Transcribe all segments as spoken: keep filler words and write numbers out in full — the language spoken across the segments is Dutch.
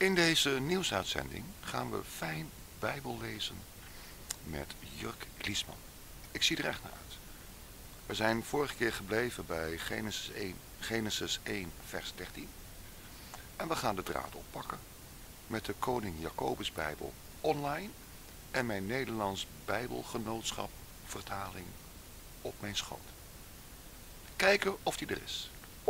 In deze nieuwsuitzending gaan we fijn Bijbel lezen met Jurk Liesman. Ik zie er echt naar uit. We zijn vorige keer gebleven bij Genesis één, Genesis één vers dertien. En we gaan de draad oppakken met de Koning Jacobus Bijbel online en mijn Nederlands Bijbelgenootschap vertaling op mijn schoot. Kijken of die er is.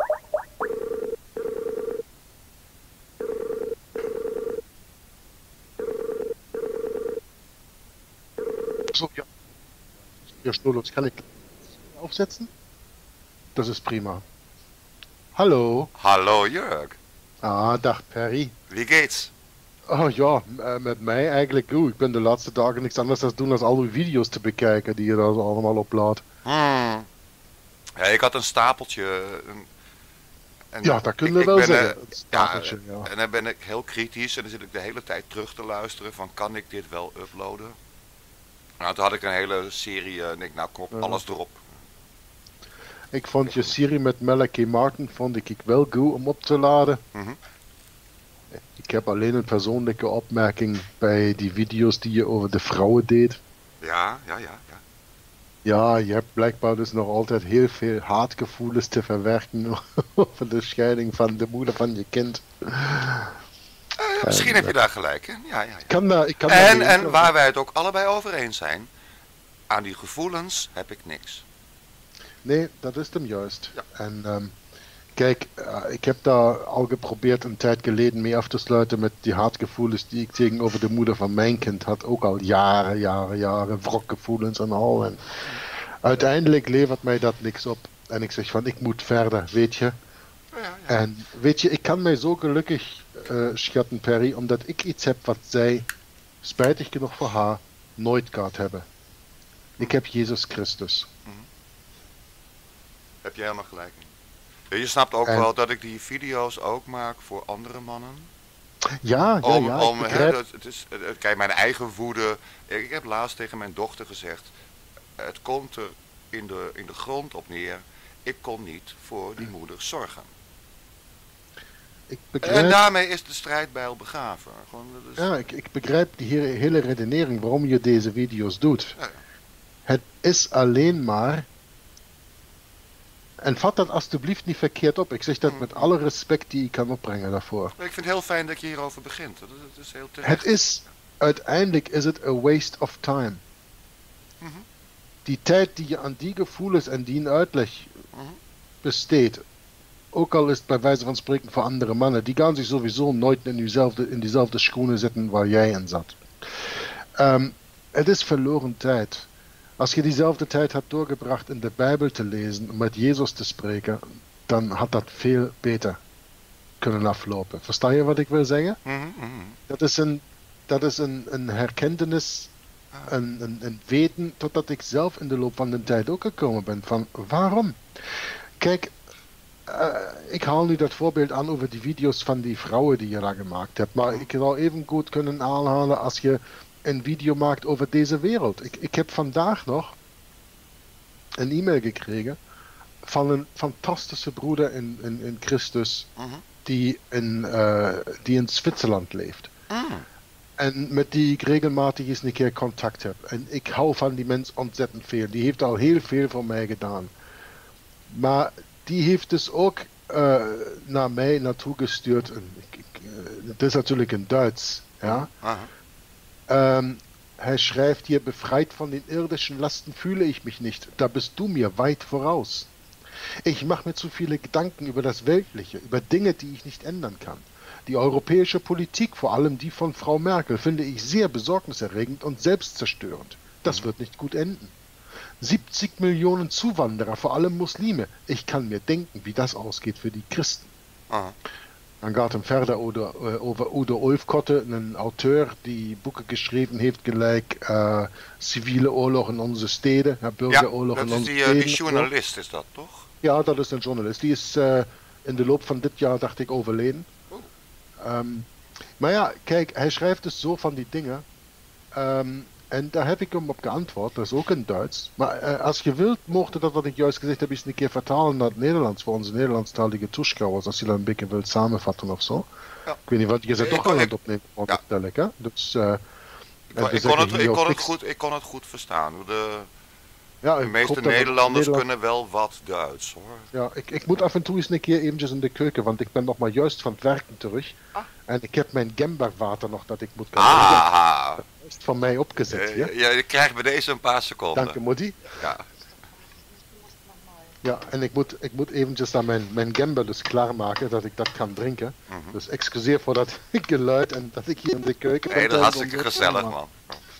So, ja. Ja, Schnurlutz, kann ich aufsetzen? Das ist prima. Hallo. Hallo Jurk. Ah, dag Perry. Wie geht's? Oh ja, m- met mij eigenlijk goed. Ik ben de laatste dagen niks anders aan doen dan al uw video's te bekijken die je daar allemaal oplaadt. Hmm. Ja, ik had een stapeltje. een- En Ja, dat kunnen we ik- wel ik ben, zeggen. eh, Het ja, stapeltje, ja. En dan ben ik heel kritisch en dan zit ik de hele tijd terug te luisteren van kan ik dit wel uploaden? Nou, toen had ik een hele serie en ik nou kom op, Ja. alles erop. Ik vond je serie met Malachi Martin vond ik wel goed om op te laden. Mhm. Ik heb alleen een persoonlijke opmerking bij die video's die je over de vrouwen deed. Ja, ja, ja, ja. Ja, je hebt blijkbaar dus nog altijd heel veel haatgevoelens te verwerken over de scheiding van de moeder van je kind. Eh, ja, misschien En, heb je daar gelijk, hè? Ja, ja, ja. Ik kan daar, ik kan En, daar mee en eens waar wij het ook allebei over eens zijn, aan die gevoelens heb ik niks. Nee, dat is hem juist. Ja. En ehm, kijk, eh, ik heb daar al geprobeerd een tijd geleden mee af te sluiten met die haatgevoelens die ik tegenover de moeder van mijn kind had. Ook al jaren, jaren, jaren, wrokgevoelens en al. En uiteindelijk levert mij dat niks op. En ik zeg van, ik moet verder, weet je. Ja, ja. En weet je, ik kan mij zo gelukkig eh, schatten, Perry, omdat ik iets heb wat zij, spijtig genoeg voor haar, nooit gehad hebben. Ik heb Jezus Christus. Heb jij helemaal gelijk in. Ja, je snapt ook En- wel dat ik die video's ook maak voor andere mannen. Ja, ja, Om, ja, om, ik hè, begrijp. dat- het is, het- kijk, mijn eigen woede. Ik heb laatst tegen mijn dochter gezegd, het komt er in de, in de grond op neer. Ik kon niet voor die moeder zorgen. Ik En begrijp, daarmee is de strijdbijl begraven. Gewoon, dat is, ja, ik, ik begrijp die hele, hele redenering waarom je deze video's doet. Ja, ja. Het is alleen maar... En vat dat alstublieft niet verkeerd op. Ik zeg dat met alle respect die ik kan opbrengen daarvoor. Maar ik vind het heel fijn dat je hierover begint. Dat, dat is heel terecht. Het is... Uiteindelijk is het a waste of time. Mhm. Die tijd die je aan die gevoelens en die uitleg Mhm. besteedt, ook al is het bij wijze van spreken voor andere mannen, die gaan zich sowieso nooit in, diezelfde, in diezelfde schoenen zetten waar jij in zat. Ehm, het is verloren tijd. Als je diezelfde tijd had doorgebracht in de Bijbel te lezen, om met Jezus te spreken, dan had dat veel beter kunnen aflopen. Versta je wat ik wil zeggen? Mhm, mhm. Dat is een, dat is een, een herkentenis, een, een, een weten, totdat ik zelf in de loop van de tijd ook gekomen ben van waarom? Kijk, eh, ik haal nu dat voorbeeld aan over die video's van die vrouwen die je daar gemaakt hebt, maar ik zou even goed kunnen aanhalen als je een video maakt over deze wereld. Ik, ik heb vandaag nog een e-mail gekregen van een fantastische broeder in, in, in Christus Mhm. die in, eh, die in Zwitserland leeft. Mm. En met die ik regelmatig eens een keer contact heb. En ik hou van die mens ontzettend veel. Die heeft al heel veel voor mij gedaan. Maar die heeft dus ook eh, naar mij naartoe gestuurd. En ik, ik, eh, het is natuurlijk in Duits. Ja? Aha. Ähm, hij schrijft hier, befreit von den irdischen Lasten fühle ich mich nicht. Da bist du mir weit voraus. Ich mache mir zu viele Gedanken über das Weltliche, über Dinge, die ich nicht ändern kann. Die europäische Politik, vor allem die von Frau Merkel, finde ich sehr besorgniserregend und selbstzerstörend. Das wird nicht gut enden. siebzig Millionen Zuwanderer, vor allem Muslime. Ich kann mir denken, wie das ausgeht für die Christen. Aha. Dan gaat hem verder over, uh, over Udo Ulfkotte, een auteur die boeken geschreven heeft gelijk uh, civiele oorlog in onze steden, ja, Ja, burgeroorlog dat in is onze die, eh, steden. die journalist is dat, toch? Ja, dat is een journalist. Die is uh, in de loop van dit jaar, dacht ik, overleden. Um, maar ja, kijk, hij schrijft dus zo van die dingen. Um, En daar heb ik hem op geantwoord, dat is ook in Duits. Maar uh, als je wilt, mocht dat wat ik juist gezegd heb, eens een keer vertalen naar het Nederlands voor onze Nederlandstalige toeschouwers, als je dat een beetje wilt samenvatten of zo. Ja. Ik weet niet wat, je zit Ik toch kon- al aan ik- het opnemen, ja. vertel ik, hè? Dus, uh, Ik kon, ik kon het, ik kon het goed, ik kon het goed verstaan. De, ja, de ik meeste hoop dat het Nederlanders Nederland- kunnen wel wat Duits, hoor. Ja, ik, ik moet af en toe eens een keer eventjes in de keuken, want ik ben nog maar juist van het werken terug. Ah. En ik heb mijn gemberwater nog dat ik moet gaan drinken. Ah, Dat is van mij opgezet, je, ja? je, je krijgt bij deze een paar seconden. Dank je, Motti. Ja. Ja, en ik moet, ik moet eventjes dan mijn, mijn gember dus klaarmaken, dat ik dat kan drinken. Mhm. Dus excuseer voor dat geluid en dat ik hier in de keuken Nee, ben dat is thuis hartstikke om- gezellig, maar, man.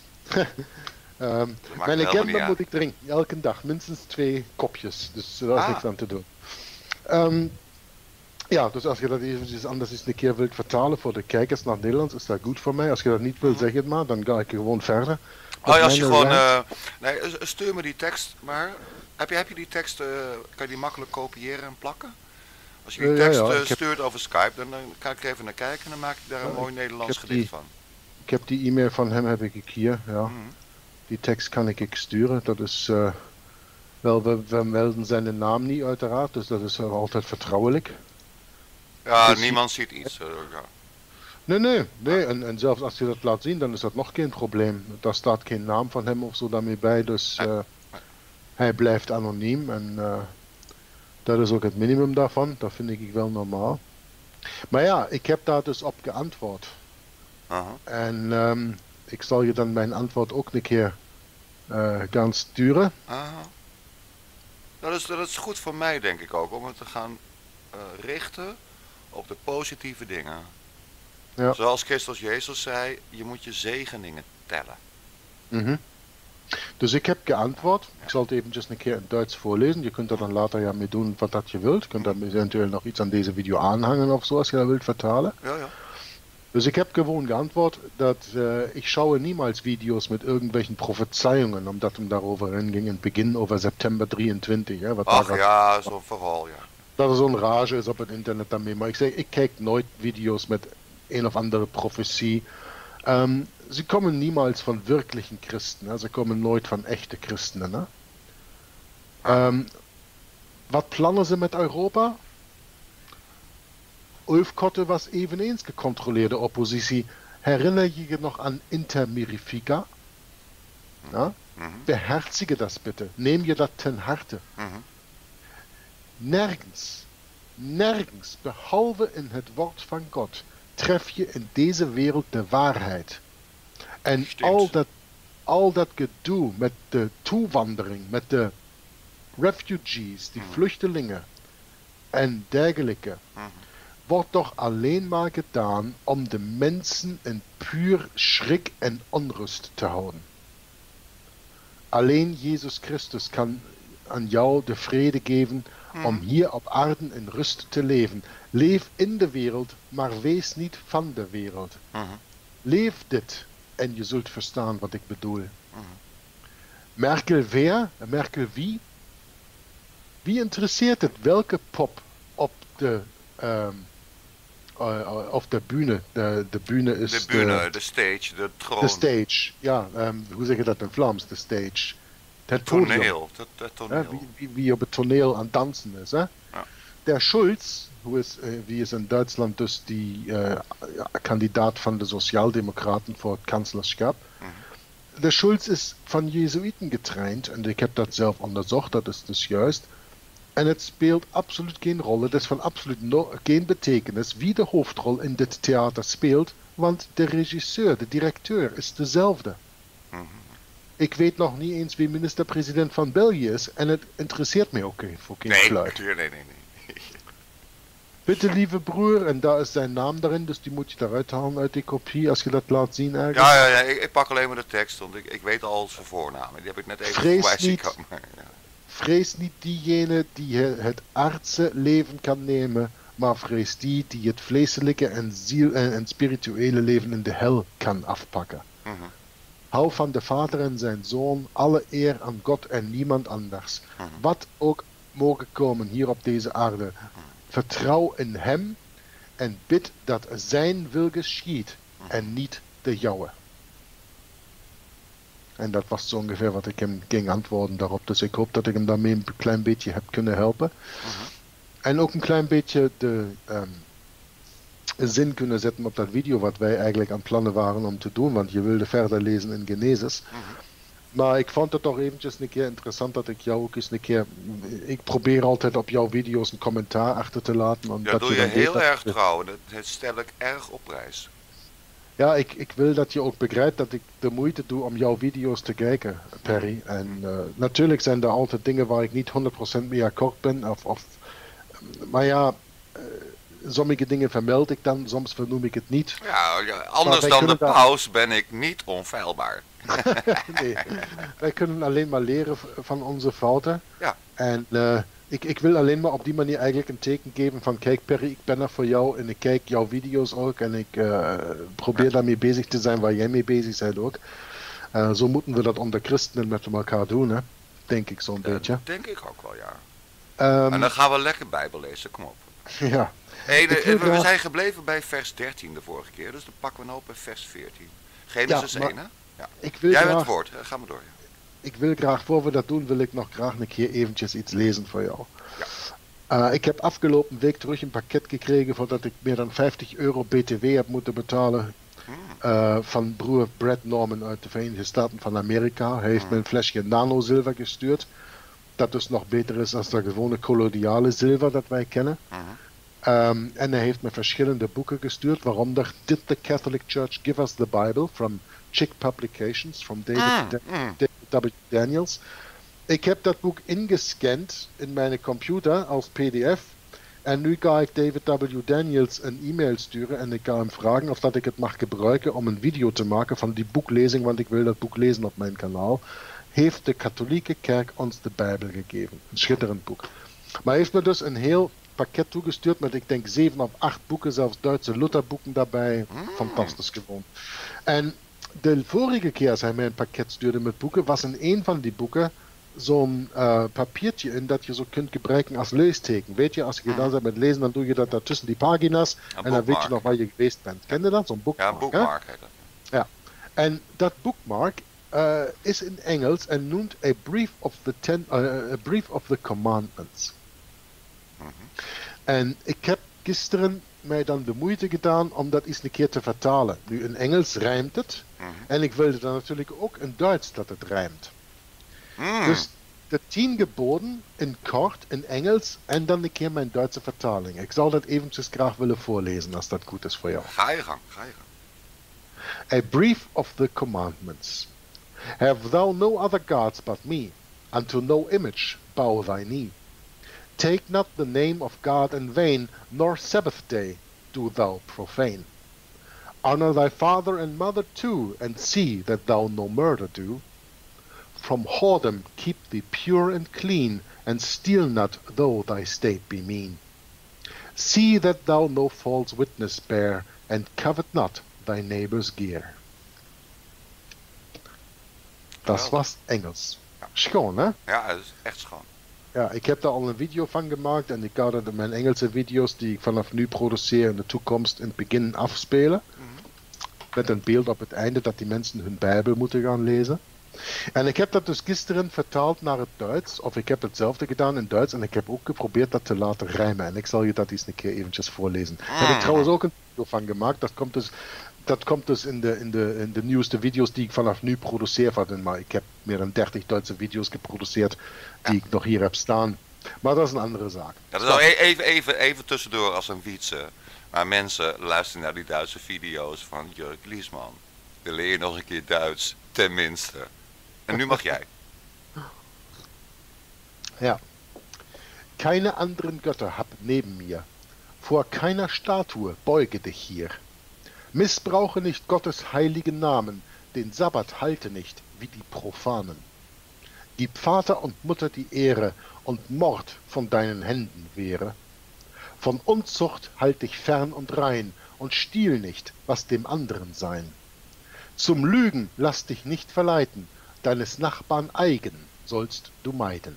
ehm, maakt mijn helemaal niet gember uit. moet ik drinken, elke dag, minstens twee kopjes. Dus daar is Ah. niks aan te doen. Ehm, ja, dus als je dat eventjes anders eens een keer wilt vertalen voor de kijkers naar het Nederlands, is dat goed voor mij. Als je dat niet wilt, zeg het maar, dan ga ik gewoon verder. Oh ja, als je Mijn gewoon... rant- eh, nee, s- stuur me die tekst maar. Heb je, heb je die tekst, eh, kan je die makkelijk kopiëren en plakken? Als je die Eh, ja, tekst ja, eh, ik heb- stuurt over Skype, dan, dan kan ik er even naar kijken en dan maak ik daar een Ja, mooi ik- Nederlands ik heb gedicht die- van. Ik heb die e-mail van hem heb ik hier, ja. Mhm. Die tekst kan ik ik sturen. Dat is uh, wel, we, we melden zijn naam niet uiteraard, dus dat is uh, altijd vertrouwelijk. Ja, Dus- niemand ziet iets. eh, ja. Nee, nee, nee. En, en zelfs als je dat laat zien, dan is dat nog geen probleem. Daar staat geen naam van hem of zo daarmee bij, dus uh, hij blijft anoniem en uh, dat is ook het minimum daarvan. Dat vind ik wel normaal. Maar ja, ik heb daar dus op geantwoord. Aha. En um, ik zal je dan mijn antwoord ook een keer uh, gaan sturen. Aha. Dat is, dat is goed voor mij, denk ik ook, om het te gaan uh, richten op de positieve dingen. Ja. Zoals Christus Jezus zei, je moet je zegeningen tellen. Mm-hmm. Dus ik heb geantwoord. Ik zal het eventjes een keer in Duits voorlezen. Je kunt er dan later ja mee doen wat dat je wilt. Je kunt dan eventueel nog iets aan deze video aanhangen of zo, als je dat wilt vertalen. Ja, ja. Dus ik heb gewoon geantwoord, dat uh, ich schaue niemals Videos mit irgendwelchen Prophezeiungen, omdat het daarover ging in het begin over september drieëntwintig. Hè, wat Ach daar ja, zo'n verhaal, ja. dat er zo'n rage is op het internet daarmee. Maar ik zeg, ik kijk nooit video's met een of andere profetie. Um, ze komen niemals van wirklichen Christen. Hè? Ze komen nooit van echte Christenen. Hè? Um, wat plannen ze met Europa? Ulf Kotte was eveneens gecontroleerde oppositie. Herinner je je nog aan Intermirifica? Ja? Mhm. Beherzige das bitte. Neem je dat ten harte. Mhm. Nergens, nergens, behalve in het woord van God, tref je in deze wereld de waarheid. En Stimmt. al dat, al dat gedoe met de toewandering, met de refugees, die Mhm. vluchtelingen en dergelijke, Mhm. wordt toch alleen maar gedaan om de mensen in puur schrik en onrust te houden. Alleen Jezus Christus kan aan jou de vrede geven om hier op aarde in rust te leven. Leef in de wereld, maar wees niet van de wereld. Mhm. Leef dit en je zult verstaan wat ik bedoel. Mhm. Merkel wer? Merkel wie? Wie interesseert het welke pop op de, um, uh, op de bühne? De, de bühne is De bühne, de stage, de troon. de stage. Ja, um, hoe zeg je dat in Vlaams? De stage. Het podium. Toneel. Het, het Hè, toneel. wie, wie, wie op het toneel aan het dansen is. Hè? Ja. Der Schulz, hoe is, uh, wie is in Duitsland dus die uh, ja, kandidaat van de Sociaaldemocraten voor het kanslerschap. Mhm. De Schulz is van Jezuïten getraind en ik heb dat zelf onderzocht, dat is dus juist. En het speelt absoluut geen rol, het is van absoluut no geen betekenis wie de hoofdrol in dit theater speelt, want de regisseur, de directeur is dezelfde. Mhm. Ik weet nog niet eens wie minister-president van België is en het interesseert mij ook voor geen Nee, fluit. nee, nee, nee. nee. Bitte lieve broer, en daar is zijn naam daarin, dus die moet je eruit halen uit die kopie als je dat laat zien ergens. Ja, ja, ja, ik, ik pak alleen maar de tekst, want ik, ik weet al zijn voornamen. Die heb ik net even Vrees voorbij zien niet. komen. Ja. Vrees niet diegene die he- het aardse leven kan nemen, maar vrees die die het vleeselijke en, ziel en, en spirituele leven in de hel kan afpakken. Mhm. Hou van de Vader en zijn Zoon, alle eer aan God en niemand anders. Mhm. Wat ook mogen komen hier op deze aarde, vertrouw in hem en bid dat zijn wil geschiet en niet de jouwe. En dat was zo ongeveer wat ik hem ging antwoorden daarop. Dus ik hoop dat ik hem daarmee een klein beetje heb kunnen helpen. Mhm. En ook een klein beetje de um, zin kunnen zetten op dat video wat wij eigenlijk aan plannen waren om te doen. Want je wilde verder lezen in Genesis. Mhm. Maar ik vond het toch eventjes een keer interessant dat ik jou ook eens een keer... Ik probeer altijd op jouw video's een commentaar achter te laten. Ja, omdat doe je je dan weet heel dat- erg trouw. Dat, dat stel ik erg op prijs. Ja, ik, ik wil dat je ook begrijpt dat ik de moeite doe om jouw video's te kijken, Perry. En uh, natuurlijk zijn er altijd dingen waar ik niet honderd procent mee akkoord ben. Of, of, maar ja, uh, sommige dingen vermeld ik dan, soms vernoem ik het niet. Ja, ja, anders wij dan de kunnen daar- paus ben ik niet onfeilbaar. Nee, wij kunnen alleen maar leren v- van onze fouten. Ja. En uh, ik, ik wil alleen maar op die manier eigenlijk een teken geven van kijk Perry, ik ben er voor jou en ik kijk jouw video's ook en ik uh, probeer Ja. daarmee bezig te zijn waar jij mee bezig bent ook. Uh, zo moeten we dat onder christenen met elkaar doen, hè? Denk ik zo'n Dat beetje. denk ik ook wel, ja. Um, En dan gaan we lekker Bijbel lezen, kom op. ja. Hey, de- Ik wil we, we graag- zijn gebleven bij vers dertien de vorige keer, dus dan pakken we nou op bij vers veertien. Genesis Ja, maar- één, hè? Ja. Ik wil Jij bent graag, het woord, hè? Ga maar door. Ja. ik wil graag, voor we dat doen, wil ik nog graag een keer eventjes iets lezen voor jou. Ja. Uh, ik heb afgelopen week terug een pakket gekregen voordat ik meer dan vijftig euro B T W heb moeten betalen. Hmm. Uh, van broer Brad Norman uit de Verenigde Staten van Amerika. Hij heeft Hmm. me een flesje nano zilver gestuurd. Dat dus nog beter is dan dat gewone collodiale zilver dat wij kennen. Mhm. Um, en hij heeft me verschillende boeken gestuurd, waaronder Did the Catholic Church Give Us the Bible? From Chick Publications, from David, Mm, Da- mm. David W. Daniels. Ik heb dat boek ingescand in mijn computer als P D F. En nu ga ik David W. Daniels een e-mail sturen en ik ga hem vragen of dat ik het mag gebruiken om een video te maken van die boeklezing, want ik wil dat boek lezen op mijn kanaal. Heeft de katholieke kerk ons de Bijbel gegeven. Een schitterend boek. Maar hij heeft me dus een heel pakket toegestuurd met ik denk zeven of acht boeken, zelfs Duitse Lutherboeken daarbij. Mm. Fantastisch gewoon. En de vorige keer als hij mij een pakket stuurde met boeken, was in een van die boeken zo'n uh, papiertje in dat je zo kunt gebruiken als leesteken. Weet je, als je gedaan bent met lezen, dan doe je dat daar tussen die pagina's Een en dan weet je bookmark. nog waar je geweest bent. Ken je dat? Zo'n boekmark. Ja, hè? bookmark heet dat. En dat bookmark uh, is in Engels en noemt A Brief of the, ten, uh, a brief of the Commandments. Mhm. En ik heb gisteren mij dan de moeite gedaan om dat eens een keer te vertalen. Nu in Engels rijmt het. Mhm. En ik wilde dan natuurlijk ook in Duits dat het rijmt. Mm. Dus de tien geboden in kort in Engels en dan een keer mijn Duitse vertaling. Ik zal dat eventjes graag willen voorlezen als dat goed is voor jou. Ga je gang, ga je gang. A brief of the commandments. Have thou no other gods but me, and to no image bow thy knee. Take not the name of God in vain, nor Sabbath day do thou profane. Honor thy father and mother too, and see that thou no murder do. From whoredom keep thee pure and clean, and steal not though thy state be mean. See that thou no false witness bear, and covet not thy neighbor's gear. Dat Geweldig. was Engels. Ja. Schoon, hè? Ja, dat is echt schoon. Ja, ik heb daar al een video van gemaakt en ik ga dat in mijn Engelse video's die ik vanaf nu produceer in de toekomst in het begin afspelen. Mhm. Met een beeld op het einde dat die mensen hun Bijbel moeten gaan lezen. En ik heb dat dus gisteren vertaald naar het Duits, of ik heb hetzelfde gedaan in Duits en ik heb ook geprobeerd dat te laten rijmen. En ik zal je dat eens een keer eventjes voorlezen. Daar heb ik trouwens ook een video van gemaakt, dat komt dus, dat komt dus in, de, in, de, in de nieuwste video's die ik vanaf nu produceer. Van, maar ik heb meer dan dertig Duitse video's geproduceerd die ik nog hier heb staan. Maar dat is een andere zaak. Ja, dat is wel e- even, even, even tussendoor als een wietse. Maar mensen luisteren naar die Duitse video's van Jurk Liesman. Dan leer je nog een keer Duits, tenminste. En nu mag jij. Ja. Keine anderen Götter hab neben mir. Vor keiner Statue beuge dich hier. Missbrauche nicht Gottes heiligen Namen. Den Sabbat halte nicht wie die Profanen. Gib Vater und Mutter die Ehre und Mord von deinen Händen wehre. Von Unzucht halt dich fern und rein und stiehl nicht, was dem anderen sein. Zum Lügen lass dich nicht verleiten, deines Nachbarn eigen sollst du meiden.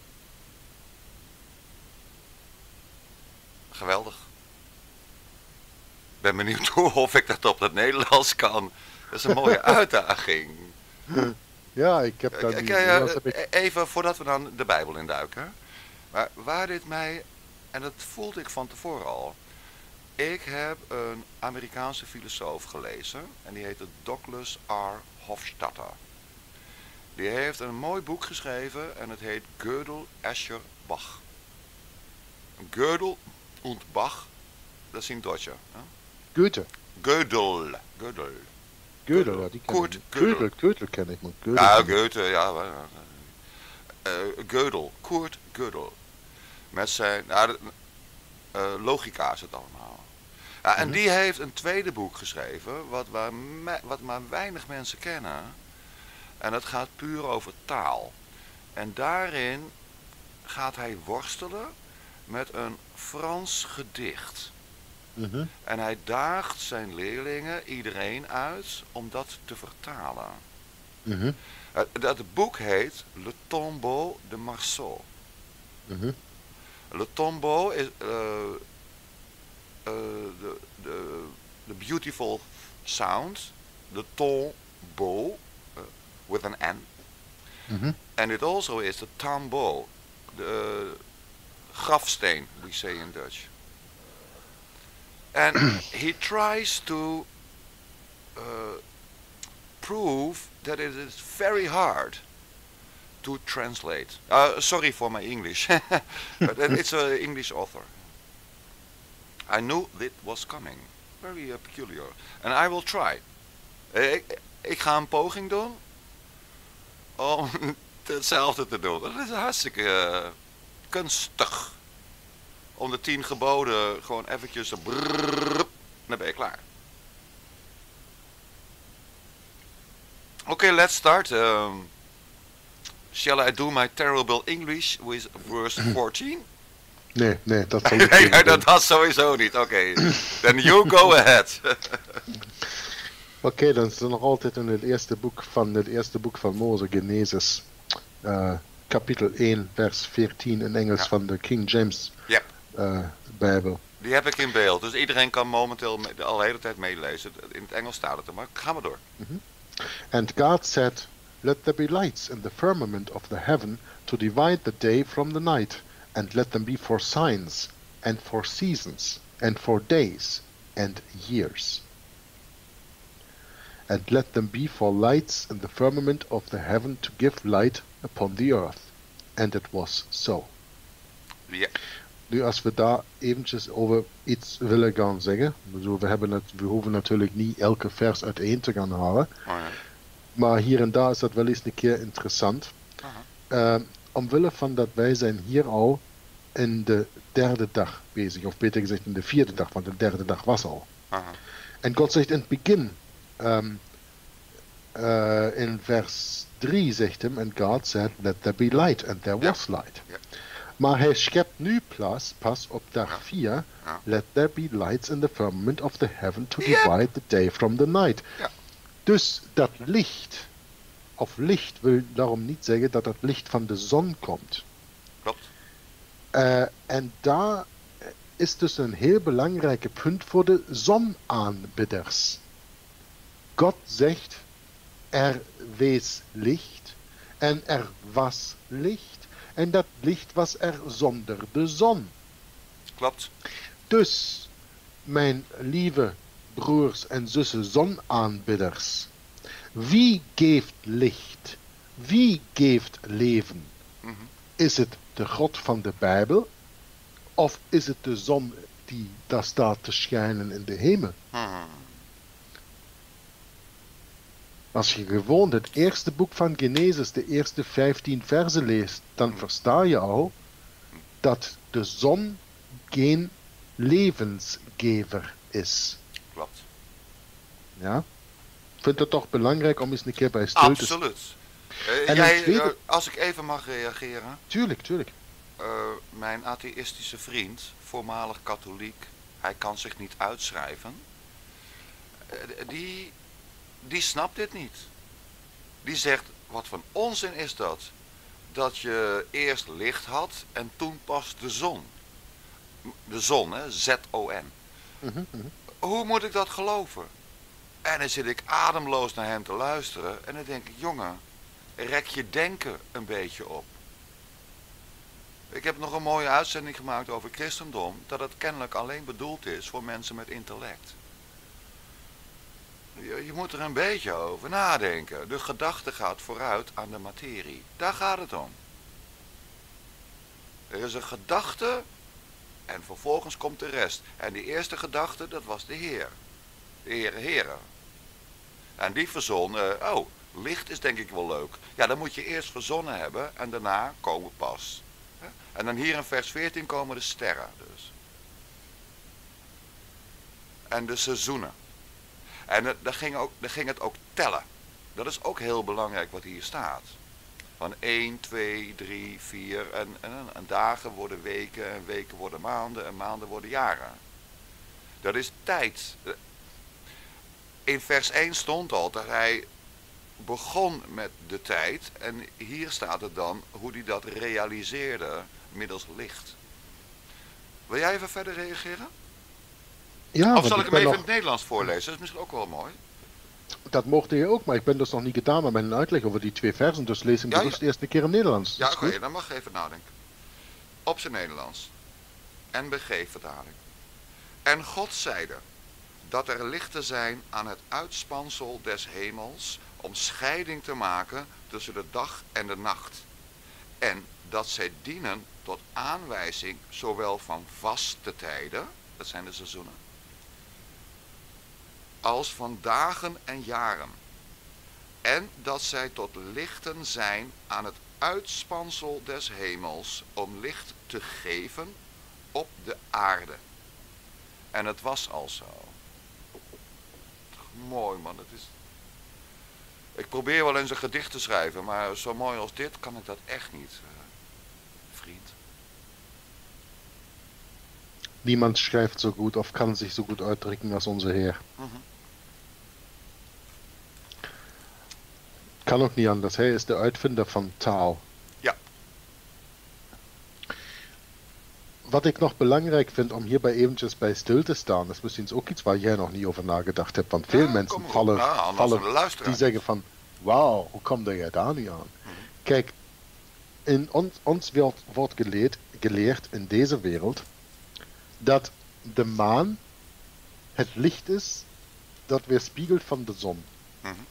Geweldig. Ik ben benieuwd hoe of ik dat op het Nederlands kan. Dat is een mooie uitdaging. Ja, ik heb dat Kijk, niet. uh, Dat heb ik... even voordat we dan de Bijbel induiken. Maar waar dit mij, en dat voelde ik van tevoren al. Ik heb een Amerikaanse filosoof gelezen en die heette Douglas R. Hofstadter. Die heeft een mooi boek geschreven en het heet Gödel, Escher, Bach. Gödel und Bach, dat is in Deutsche. Hè? Goethe. Gödel. Gödel. Gödel, ja, die ken Kurt ik. Gödel. Gödel, Gödel ken ik, maar Gödel Ja, ken ik. Goethe, ja. Uh, Gödel, Kurt Gödel. Met zijn, nou, uh, logica is het allemaal. Ja, en Mhm. die heeft een tweede boek geschreven, wat, waar me, wat maar weinig mensen kennen. En dat gaat puur over taal. En daarin gaat hij worstelen met een Frans gedicht. Mhm. En hij daagt zijn leerlingen, iedereen uit, om dat te vertalen. Mhm. Uh, dat boek heet Le Tombeau de Marceau. Mhm. Le Tombeau is uh, uh, the, the, the beautiful sound, the tombeau uh, with an N. Mhm. And it also is the tombeau, the grafsteen, we say in Dutch. And he tries to uh, prove that it is very hard to translate. Uh, sorry for my English, but it's an English author. I knew it was coming. Very uh, peculiar. And I will try. Ik, ik ga een poging doen om hetzelfde te doen. Dat is hartstikke uh, kunstig. Om de tien geboden gewoon eventjes... Brrrr, dan ben je klaar. Oké, okay, let's start. Um, shall I do my terrible English with verse fourteen? Nee, nee, dat zal ik nee, niet nee, doen. dat was sowieso niet. Oké, okay. Then you go ahead. Oké, okay, dan is er nog altijd in het eerste boek van het eerste boek van Mozes, Genesis, uh, kapitel één, vers veertien in Engels, ja, van de King James yep. uh, Bijbel. Die heb ik in beeld, dus iedereen kan momenteel me, al de hele tijd meelezen. In het Engels staat het er, maar ga maar door. Mm-hmm. And God said, let there be lights in the firmament of the heaven to divide the day from the night, and let them be for signs, and for seasons, and for days, and years. And let them be for lights in the firmament of the heaven to give light upon the earth. And it was so. Ja. Nu, als we daar eventjes over iets willen gaan zeggen, we, hebben het, we hoeven natuurlijk niet elke vers uiteen te gaan halen, Oh, ja. maar hier en daar is dat wel eens een keer interessant. Uh, omwille van dat wij zijn hier al in de derde dag bezig, of beter gezegd in de vierde dag, want de derde dag was al. Aha. En God zegt in het begin, um, uh, in vers drie zegt hem, and God said, let there be light, and there Ja. was light. Ja. Maar hij schept nu pas, pas op dag Ja. vier, Ja. let there be lights in the firmament of the heaven to Yep. divide the day from the night. Ja. Dus dat licht, of licht wil daarom niet zeggen dat het licht van de zon komt. Klopt. Uh, en daar is dus een heel belangrijke punt voor de zonaanbidders. God zegt, er wees licht en er was licht. En dat licht was er zonder de zon. Klopt. Dus, mijn lieve broers en zussen zonaanbidders, wie geeft licht? Wie geeft leven? Mm-hmm. Is het de God van de Bijbel? Of is het de zon die daar staat te schijnen in de hemel? Mm-hmm. Als je gewoon het eerste boek van Genesis, de eerste vijftien versen leest, dan versta je al dat de zon geen levensgever is. Klopt. Ja? Ik vind het toch belangrijk om eens een keer bij stil te staan. Absoluut. Uh, En jij, een tweede- uh, als ik even mag reageren. Tuurlijk, tuurlijk. Uh, mijn atheïstische vriend, voormalig katholiek, hij kan zich niet uitschrijven. Uh, die, die snapt dit niet. Die zegt, wat voor onzin is dat? Dat je eerst licht had en toen pas de zon. De zon, hè, Z O N. Mhm, mhm. Hoe moet ik dat geloven? En dan zit ik ademloos naar hem te luisteren en dan denk ik, jongen, rek je denken een beetje op. Ik heb nog een mooie uitzending gemaakt over christendom, dat het kennelijk alleen bedoeld is voor mensen met intellect. Je, je moet er een beetje over nadenken. De gedachte gaat vooruit aan de materie. Daar gaat het om. Er is een gedachte en vervolgens komt de rest. En die eerste gedachte, dat was de Heer. De Heere Heren. En die verzon, uh, oh, licht is denk ik wel leuk. Ja, dan moet je eerst verzonnen hebben en daarna komen pas. En dan hier in vers veertien komen de sterren dus. En de seizoenen. En uh, dan, ging ook, dan ging het ook tellen. Dat is ook heel belangrijk wat hier staat. Van één, twee, drie, vier en, en, en dagen worden weken en weken worden maanden en maanden worden jaren. Dat is tijd. In vers één stond al dat hij begon met de tijd en hier staat het dan hoe hij dat realiseerde middels licht. Wil jij even verder reageren? Ja, of zal ik hem even nog... in het Nederlands voorlezen? Dat is misschien ook wel mooi. Dat mocht je ook, maar ik ben dus nog niet gedaan met mijn uitleg over die twee versen, dus lees hem Ja, gerust ja. eerst een keer in Nederlands. Ja, oké, okay, dan mag je even nadenken. Op zijn Nederlands. N B G-vertaling. En God zeide dat er lichten zijn aan het uitspansel des hemels om scheiding te maken tussen de dag en de nacht. En dat zij dienen tot aanwijzing zowel van vaste tijden, dat zijn de seizoenen, als van dagen en jaren. En dat zij tot lichten zijn aan het uitspansel des hemels om licht te geven op de aarde. En het was al zo. Mooi man, het is... Ik probeer wel eens een gedicht te schrijven, maar zo mooi als dit kan ik dat echt niet, uh, vriend. Niemand schrijft zo goed of kan zich zo goed uitdrukken als onze Heer. Mm-hmm. Kan ook niet anders, hij is de uitvinder van taal. Ja. Wat ik nog belangrijk vind om hierbij eventjes bij stil te staan, is misschien ook iets waar jij nog niet over nagedacht hebt. Want veel ja, mensen vallen, nou, vallen die zeggen van, wauw, hoe komt jij daar nu aan? Mm-hmm. Kijk, in ons, ons wordt, wordt geleerd, geleerd in deze wereld dat de maan het licht is dat weerspiegelt van de zon. Mm-hmm.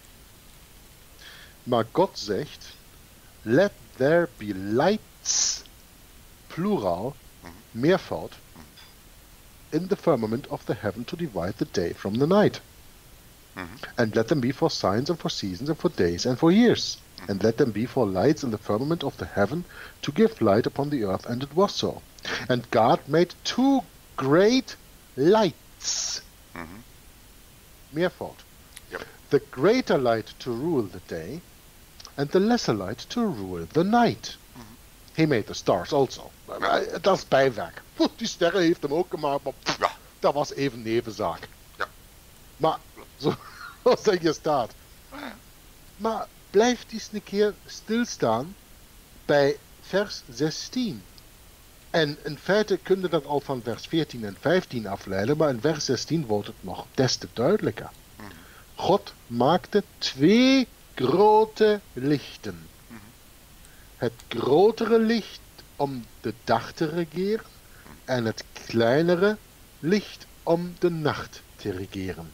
Maar God zegt, let there be lights, plural, meervoud, in the firmament of the heaven to divide the day from the night. Mm-hmm. And let them be for signs and for seasons and for days and for years. Mm-hmm. And let them be for lights in the firmament of the heaven to give light upon the earth. And it was so. And God made two great lights. Mm-hmm. Meervoud. Yep. The greater light to rule the day, and the lesser light to rule the night. Mm-hmm. He made the stars also. Ja. Dat is bijwerk. Die sterren heeft hem ook gemaakt, maar pff, ja. Dat was even nevenzaak. Ja. Maar, zoals dat hier staat. Ja. Maar blijf eens een keer stilstaan bij vers zestien. En in feite kun je dat al van vers veertien en vijftien afleiden, maar in vers zestien wordt het nog des te duidelijker. Mm-hmm. God maakte twee grote lichten. Mm-hmm. Het grotere licht om de dag te regeren en het kleinere licht om de nacht te regeren.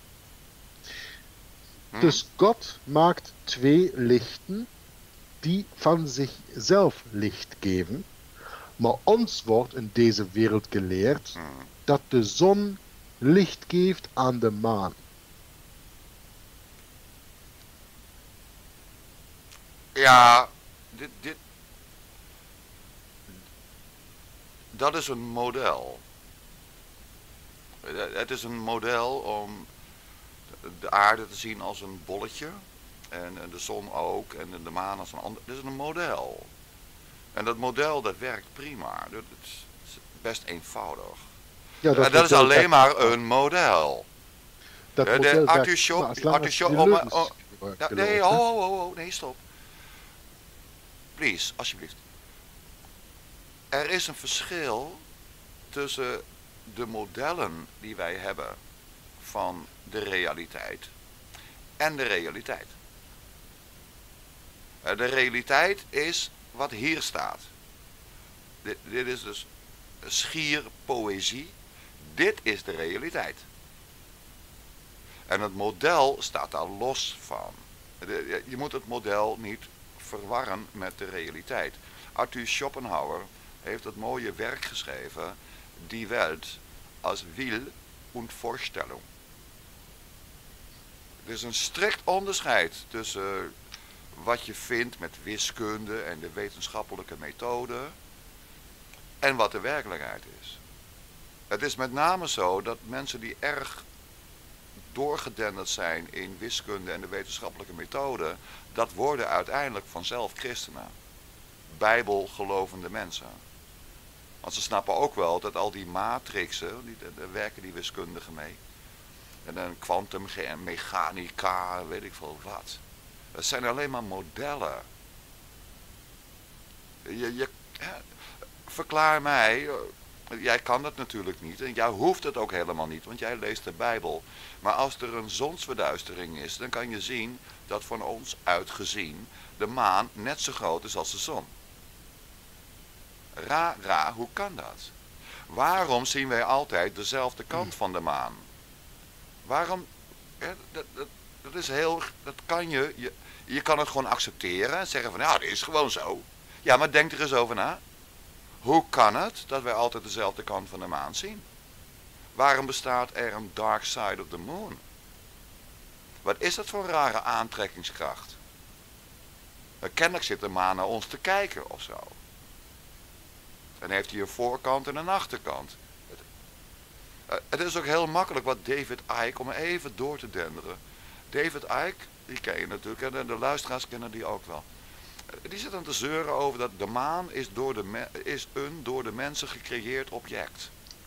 Mm-hmm. Dus God maakt twee lichten die van zichzelf licht geven, maar ons wordt in deze wereld geleerd mm-hmm. dat de zon licht geeft aan de maan. Ja, dit, dit, dat is een model. Het is een model om de aarde te zien als een bolletje en de zon ook en de maan als een ander. Het is een model. En dat model dat werkt prima. Dat is best eenvoudig. Ja, dat, dat is alleen maar een model. Dat de model artichok, artichok, oh, oh, ja, nee, ho, ho, ho, ho, nee, stop. Please, alsjeblieft. Er is een verschil tussen de modellen die wij hebben van de realiteit en de realiteit. Uh, de realiteit is wat hier staat. Dit, dit is dus schier poëzie. Dit is de realiteit. En het model staat daar los van. De, je moet het model niet verwarren met de realiteit. Arthur Schopenhauer heeft het mooie werk geschreven, Die Welt als Will und Vorstellung. Er is een strikt onderscheid tussen wat je vindt met wiskunde en de wetenschappelijke methode en wat de werkelijkheid is. Het is met name zo dat mensen die erg doorgedenderd zijn in wiskunde en de wetenschappelijke methode, dat worden uiteindelijk vanzelf christenen. Bijbelgelovende mensen. Want ze snappen ook wel dat al die matrixen, die, daar werken die wiskundigen mee. En dan kwantummechanica, weet ik veel wat. Dat zijn alleen maar modellen. Je, je, verklaar mij, jij kan dat natuurlijk niet en jij hoeft het ook helemaal niet, want jij leest de Bijbel. Maar als er een zonsverduistering is, dan kan je zien dat van ons uitgezien de maan net zo groot is als de zon. Ra, ra, hoe kan dat? Waarom zien wij altijd dezelfde kant van de maan? Waarom, ja, dat, dat, dat is heel, dat kan je, je, je kan het gewoon accepteren en zeggen van, ja, dat is gewoon zo. Ja, maar denk er eens over na. Hoe kan het dat wij altijd dezelfde kant van de maan zien? Waarom bestaat er een dark side of the moon? Wat is dat voor een rare aantrekkingskracht? Kennelijk zit de maan naar ons te kijken of zo. En heeft hij een voorkant en een achterkant. Het, uh, het is ook heel makkelijk wat David Icke, om even door te denderen. David Icke, die ken je natuurlijk, en de luisteraars kennen die ook wel. Uh, die zit aan te zeuren over dat de maan is, door de me- is een door de mensen gecreëerd object.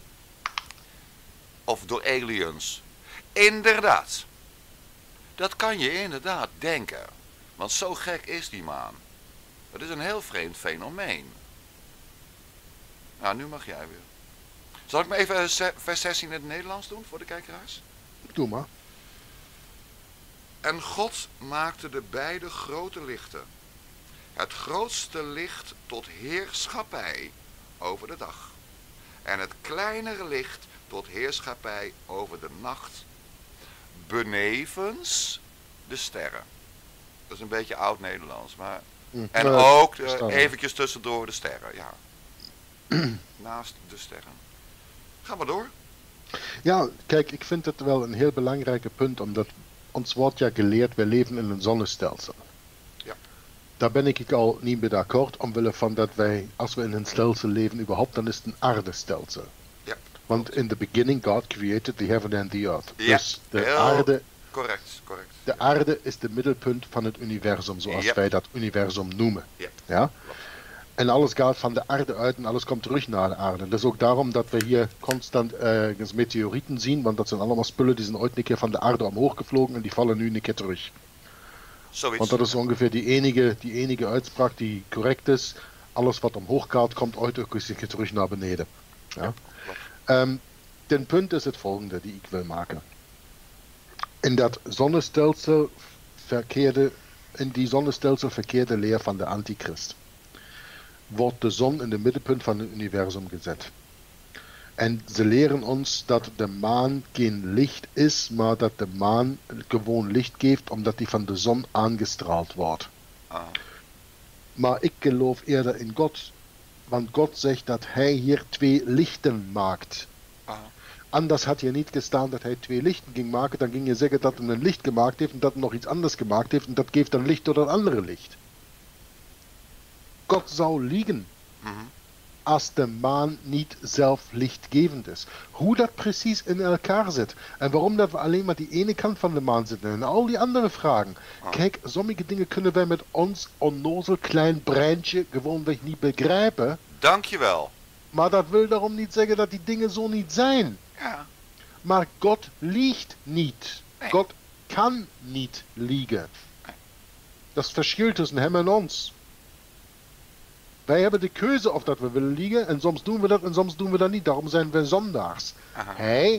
Of door aliens. Inderdaad. Dat kan je inderdaad denken. Want zo gek is die maan. Het is een heel vreemd fenomeen. Nou, nu mag jij weer. Zal ik me even vers zestien in het Nederlands doen voor de kijkeraars? Doe maar. En God maakte de beide grote lichten. Het grootste licht tot heerschappij over de dag. En het kleinere licht tot heerschappij over de nacht. Benevens de sterren. Dat is een beetje oud Nederlands, maar... Hm, en uh, ook uh, eventjes tussendoor de sterren, ja. Naast de sterren. Ga maar door. Ja, kijk, ik vind het wel een heel belangrijk punt, omdat ons wordt ja geleerd, we leven in een zonnestelsel. Ja. Daar ben ik al niet mee akkoord, omwille van dat wij, als we in een stelsel leven überhaupt, dan is het een aardestelsel. Ja. Want in the beginning God created the heaven and the earth. Ja, dus de heel aarde, correct, correct. de aarde is de middelpunt van het universum, zoals Ja. wij dat universum noemen. Ja. Ja? En alles gaat van de aarde uit en alles komt terug naar de aarde. Dat is ook daarom dat we hier constant uh, meteorieten zien, want dat zijn allemaal spullen die zijn ooit een keer van de aarde omhoog gevlogen en die vallen nu een keer terug. Zoiets. Want dat is ongeveer die enige, die enige uitspraak die correct is. Alles wat omhoog gaat, komt ooit ook eens een keer terug naar beneden. Ja? Ja, um, ten punt is het volgende die ik wil maken. In dat zonnestelsel verkeerde, in die zonnestelsel verkeerde leer van de antichrist. Wordt de zon in het middenpunt van het universum gezet. En ze leren ons dat de maan geen licht is, maar dat de maan gewoon licht geeft omdat die van de zon aangestraald wordt. Ah. Maar ik geloof eerder in God, want God zegt dat hij hier twee lichten maakt. Ah. Anders had hier niet gestaan dat hij twee lichten ging maken, dan ging je zeggen dat hij een licht gemaakt heeft en dat hij nog iets anders gemaakt heeft en dat geeft dan licht door een andere licht. God zou liegen Mm-hmm. als de maan niet zelf lichtgevend is. Hoe dat precies in elkaar zit en waarom dat we alleen maar die ene kant van de maan zitten en al die andere vragen. Ah. Kijk, sommige dingen kunnen wij met ons onnozel klein breintje gewoonweg niet begrijpen. Dankjewel. Maar dat wil daarom niet zeggen dat die dingen zo niet zijn. Ja. Maar God liegt niet. Nee. God kan niet liegen. Dat is het verschil tussen hem en ons. Wij hebben de keuze of dat we willen liegen en soms doen we dat en soms doen we dat niet. Daarom zijn we zondaars. Aha. Hij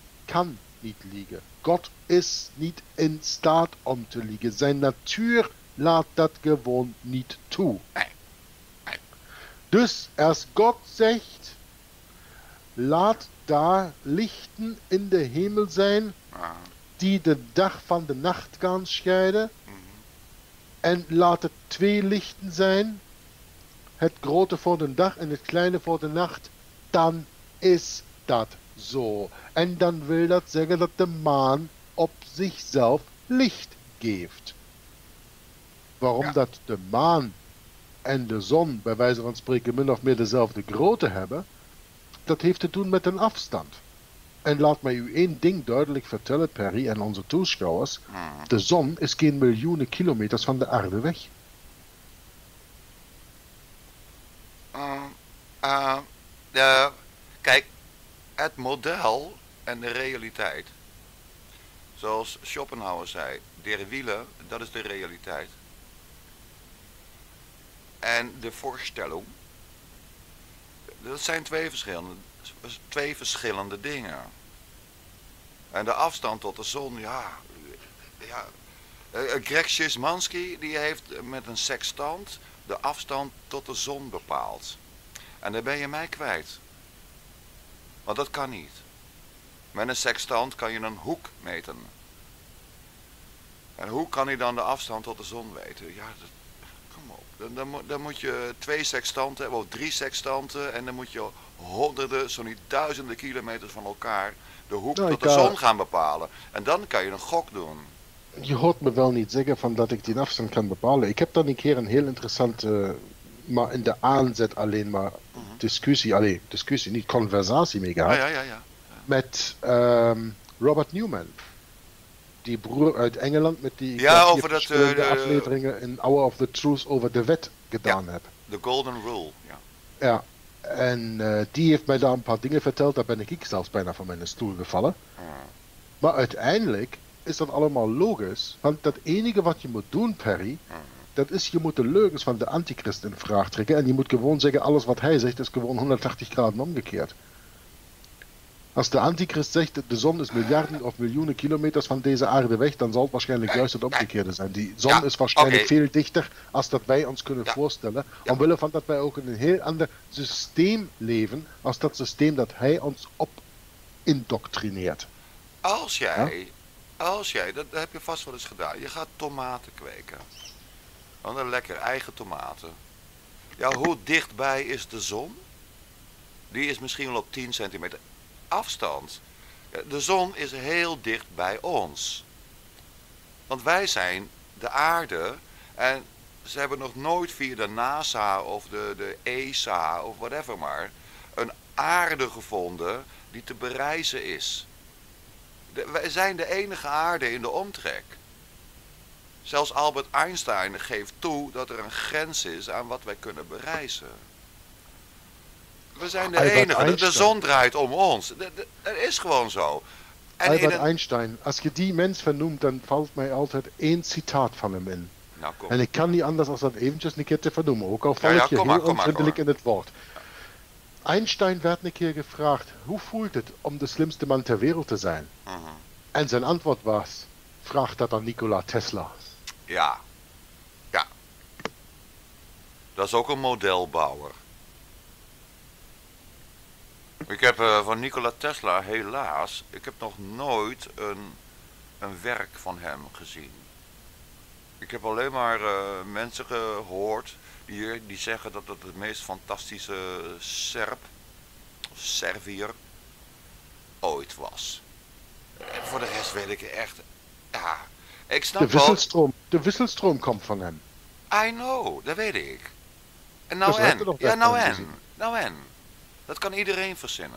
kan niet liegen. God is niet in staat om te liegen. Zijn natuur laat dat gewoon niet toe. Nee. Nee. Dus als God zegt, laat daar lichten in de hemel zijn, Ah. die de dag van de nacht gaan scheiden, Mhm. en laat het twee lichten zijn, het grote voor de dag en het kleine voor de nacht, dan is dat zo. En dan wil dat zeggen dat de maan op zichzelf licht geeft. Waarom Ja. dat de maan en de zon bij wijze van spreken min of meer dezelfde grootte hebben, dat heeft te doen met een afstand. En laat mij u één ding duidelijk vertellen, Perry en onze toeschouwers. Mhm. De zon is geen miljoenen kilometers van de aarde weg. Uh, uh, uh, kijk, het model en de realiteit. Zoals Schopenhauer zei, der Wille, dat is de realiteit. En de voorstelling, dat zijn twee verschillende, twee verschillende dingen. En de afstand tot de zon, ja, ja. Uh, Greg Szymanski, die heeft met een sextant de afstand tot de zon bepaald. En dan ben je mij kwijt. Want dat kan niet. Met een sextant kan je een hoek meten. En hoe kan hij dan de afstand tot de zon weten? Ja, dat, kom op. Dan, dan, dan moet je twee sextanten hebben, of drie sextanten. En dan moet je honderden, zo niet duizenden kilometers van elkaar de hoek Nou, tot de ik, uh, zon gaan bepalen. En dan kan je een gok doen. Je hoort me wel niet zeggen van dat ik die afstand kan bepalen. Ik heb dan een keer een heel interessante, maar in de aanzet alleen maar Mhm. discussie, alleen discussie, niet conversatie mee gehad, Ah, ja, ja, ja. met ehm, Robert Newman. Die broer uit Engeland met die ik Ja, vier over dat, uh, verschillende de- afleveringen in Hour of the Truth over de wet gedaan heb. De Golden Rule, ja. Ja, en eh, die heeft mij daar een paar dingen verteld, daar ben ik zelfs bijna van mijn stoel gevallen. Mhm. Maar uiteindelijk is dat allemaal logisch, want dat enige wat je moet doen, Perry, Mhm. dat is, je moet de leugens van de antichrist in vraag trekken en je moet gewoon zeggen, alles wat hij zegt is gewoon honderdtachtig graden omgekeerd. Als de antichrist zegt, de zon is miljarden of miljoenen kilometers van deze aarde weg, dan zal het waarschijnlijk juist het omgekeerde zijn. Die zon Ja, is waarschijnlijk oké. veel dichter als dat wij ons kunnen Ja. voorstellen, Ja. omwille van dat wij ook in een heel ander systeem leven, als dat systeem dat hij ons op indoctrineert. Als jij, als jij, dat heb je vast wel eens gedaan, je gaat tomaten kweken. Want een lekker eigen tomaten. Ja, hoe dichtbij is de zon? Die is misschien wel op tien centimeter afstand. Ja, de zon is heel dicht bij ons. Want wij zijn de aarde en ze hebben nog nooit via de NASA of de, de E S A of whatever maar een aarde gevonden die te bereizen is. De, wij zijn de enige aarde in de omtrek. Zelfs Albert Einstein geeft toe dat er een grens is aan wat wij kunnen bereizen. We zijn de Albert enige. De, de Einstein. zon draait om ons. De- de- Dat is gewoon zo. En in Albert een... Einstein, als je die mens vernoemt, dan valt mij altijd één citaat van hem in. Nou, kom. En ik kan niet anders als dat eventjes een keer te vernoemen, ook al val Ja, ja, ik je kom heel maar, kom maar, onvriendelijk kom in het woord. Einstein werd een keer gevraagd, hoe voelt het om de slimste man ter wereld te zijn? Mhm. En zijn antwoord was, vraag dat aan Nikola Tesla. Ja. Ja. Dat is ook een modelbouwer. Ik heb uh, van Nikola Tesla helaas, ik heb nog nooit een, een werk van hem gezien. Ik heb alleen maar uh, mensen gehoord hier die zeggen dat het het meest fantastische Serb, of Serviër, ooit was. En voor de rest weet ik echt, ja, ik snap De wel, wisselstroom, de wisselstroom komt van hem. I know, dat weet ik. En Dus nou we hebben en, nog ja dat nou van en, gezien. nou en. Dat kan iedereen verzinnen.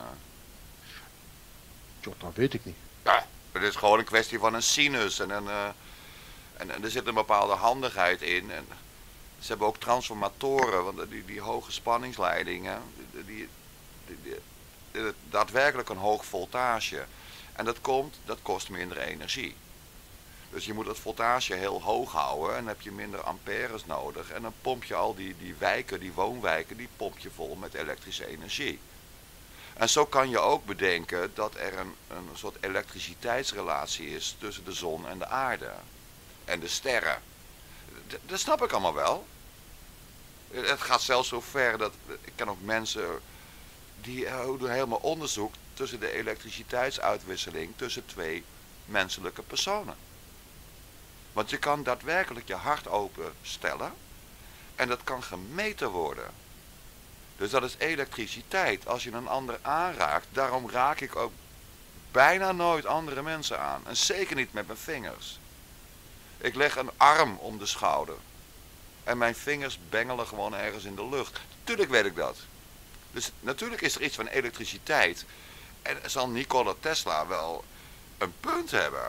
Jo, dat weet ik niet. Ja, het is gewoon een kwestie van een sinus en, een, uh, en, en er zit een bepaalde handigheid in. En ze hebben ook transformatoren, want die, die hoge spanningsleidingen, die, die, die, die, die, daadwerkelijk een hoog voltage. En dat komt, dat kost minder energie. Dus je moet het voltage heel hoog houden en dan heb je minder amperes nodig. En dan pomp je al die, die wijken, die woonwijken, die pomp je vol met elektrische energie. En zo kan je ook bedenken dat er een, een soort elektriciteitsrelatie is tussen de zon en de aarde. En de sterren. d- dat snap ik allemaal wel. Het gaat zelfs zo ver dat, ik ken ook mensen die uh, doen helemaal onderzoek tussen de elektriciteitsuitwisseling tussen twee menselijke personen. Want je kan daadwerkelijk je hart openstellen en dat kan gemeten worden. Dus dat is elektriciteit. Als je een ander aanraakt, daarom raak ik ook bijna nooit andere mensen aan. En zeker niet met mijn vingers. Ik leg een arm om de schouder. En mijn vingers bengelen gewoon ergens in de lucht. Tuurlijk weet ik dat. Dus natuurlijk is er iets van elektriciteit. En zal Nikola Tesla wel een punt hebben.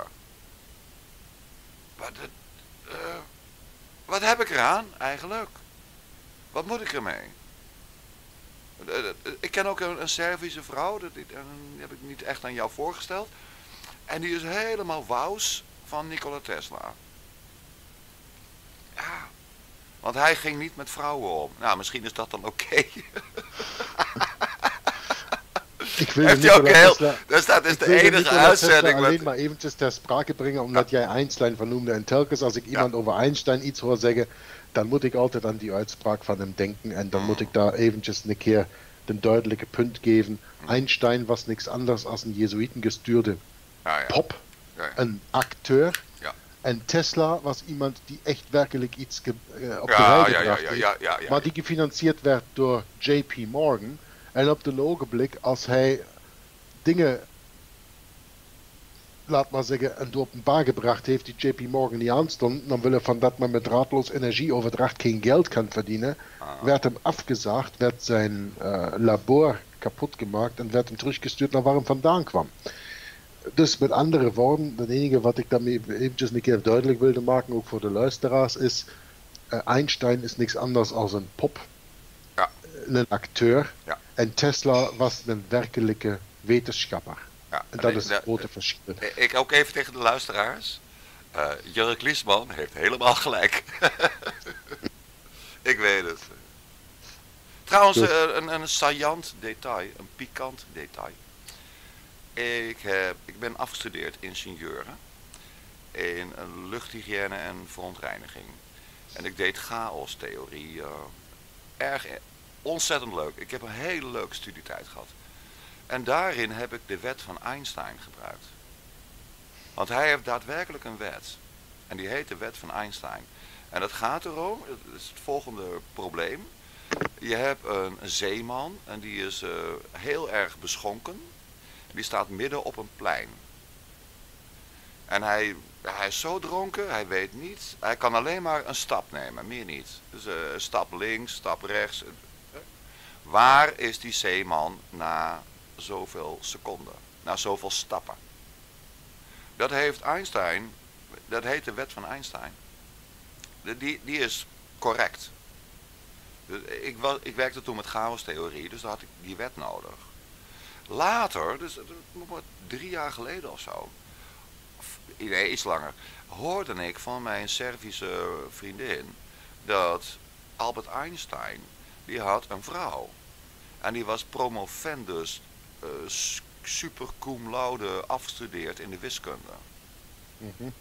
Maar dat, uh, wat heb ik eraan eigenlijk? Wat moet ik ermee? Ik ken ook een, een Servische vrouw, dat, die heb ik niet echt aan jou voorgesteld. En die is helemaal wous van Nikola Tesla. Ja, want hij ging niet met vrouwen om. Nou, misschien is dat dan oké. Okay. Ik wil Heeft hij ook heel... Dus dat is de enige uitzending. Ik alleen maar eventjes ter sprake brengen, omdat ja. jij Einstein vernoemde. En telkens als ik iemand ja. over Einstein iets hoor zeggen, dan moet ik altijd aan die uitspraak van hem denken. En dan mm. moet ik daar eventjes een keer den duidelijke punt geven. Mm. Einstein was niks anders als een Jesuitengestuurde ja, ja. Pop. Ja, ja. Een acteur. Ja. En Tesla was iemand die echt werkelijk iets ge- uh, op ja, de rij gebracht ja, ja, ja, ja, ja, ja. Maar die gefinancierd werd door J P Morgan. En op de ogenblik, als hij dingen, laat maar zeggen, in het openbaar gebracht heeft die J P Morgan niet aanstonden, dan willen van dat men met draadloos energieoverdracht geen geld kan verdienen, ah. werd hem afgezaagd, werd zijn uh, labor kapot gemaakt en werd hem teruggestuurd naar waar hem vandaan kwam. Dus met andere woorden, het enige wat ik daarmee eventjes een keer duidelijk wilde maken, ook voor de luisteraars, is uh, Einstein is niks anders als een pop, ja. een acteur. Ja. En Tesla was een werkelijke wetenschapper. Ja, en dat en is het grote verschil. Ik ook even tegen de luisteraars. Uh, Jurk Liesman heeft helemaal gelijk. Ik weet het. Trouwens, dus. uh, een, een saillant detail, een pikant detail. Ik, heb, ik ben afgestudeerd ingenieuren in luchthygiëne en verontreiniging. En ik deed chaostheorie. Uh, erg ontzettend leuk. Ik heb een hele leuke studietijd gehad. En daarin heb ik de wet van Einstein gebruikt. Want hij heeft daadwerkelijk een wet. En die heet de wet van Einstein. En dat gaat erom, dat is het volgende probleem. Je hebt een zeeman en die is uh, heel erg beschonken. Die staat midden op een plein. En hij, hij is zo dronken, hij weet niets. Hij kan alleen maar een stap nemen, meer niet. Dus uh, stap links, stap rechts. Waar is die zeeman na zoveel seconden? Na zoveel stappen? Dat heeft Einstein, dat heet de wet van Einstein. Die, die is correct. Ik, was, ik werkte toen met chaostheorie, dus daar had ik die wet nodig. Later, dus nog maar drie jaar geleden of zo, of, nee, iets langer, hoorde ik van mijn Servische vriendin dat Albert Einstein, die had een vrouw. En die was promovendus, uh, super cum laude afgestudeerd in de wiskunde. Mm-hmm.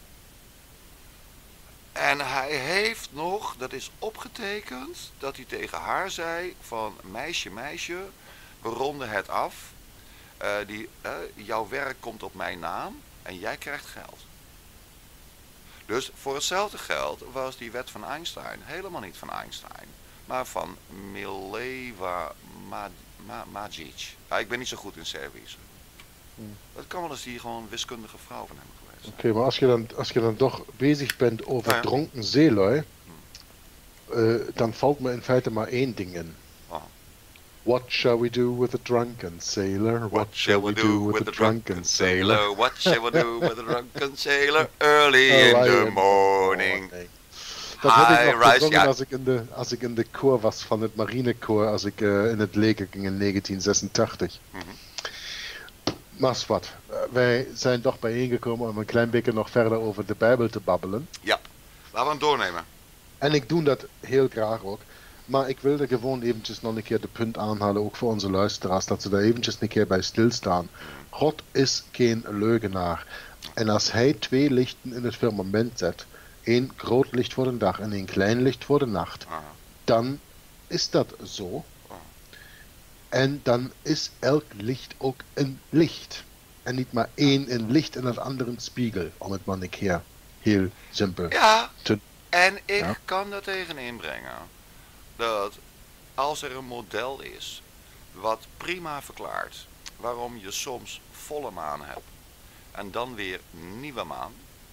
En hij heeft nog, dat is opgetekend, dat hij tegen haar zei van meisje, meisje, we ronden het af. Uh, die, uh, jouw werk komt op mijn naam en jij krijgt geld. Dus voor hetzelfde geld was die wet van Einstein helemaal niet van Einstein, maar van Mileva Ma- Ma- Magic. Ja, ik ben niet zo goed in Servisch. Hmm. Dat kan wel eens die gewoon wiskundige vrouw van hem geweest zijn. Oké, okay, maar als je, dan, als je dan toch bezig bent over ja, ja. dronken zeelui, hmm. uh, dan valt me in feite maar één ding in. Oh. What shall we do with a drunken sailor? What, What shall we do with, with a drunken, drunken sailor? sailor? What shall we do with a drunken sailor? Early in the morning. Oh, nee. Dat had ik nog gezongen ja. als, ik in de, als ik in de koor was van het marinekoor, als ik uh, in het leger ging in negentien zesentachtig. Mm-hmm. Maar wat, uh, wij zijn toch bijeengekomen om een klein beetje nog verder over de Bijbel te babbelen. Ja, laten we hem doornemen. En ik doe dat heel graag ook. Maar ik wilde gewoon eventjes nog een keer de punt aanhalen, ook voor onze luisteraars, dat ze daar eventjes een keer bij stilstaan. God is geen leugenaar. En als hij twee lichten in het firmament zet, één groot licht voor de dag en één klein licht voor de nacht, Ah, dan is dat zo. ah. En dan is elk licht ook een licht. En niet maar één een licht en het andere een spiegel, om het maar een keer heel simpel Ja, te... en ik Ja. kan er tegen inbrengen dat als er een model is wat prima verklaart waarom je soms volle maan hebt en dan weer nieuwe maan.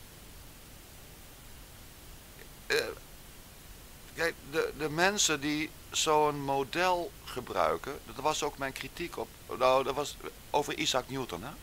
Eh, kijk, de, de mensen die zo'n model gebruiken, dat was ook mijn kritiek op, nou dat was over Isaac Newton. Hè?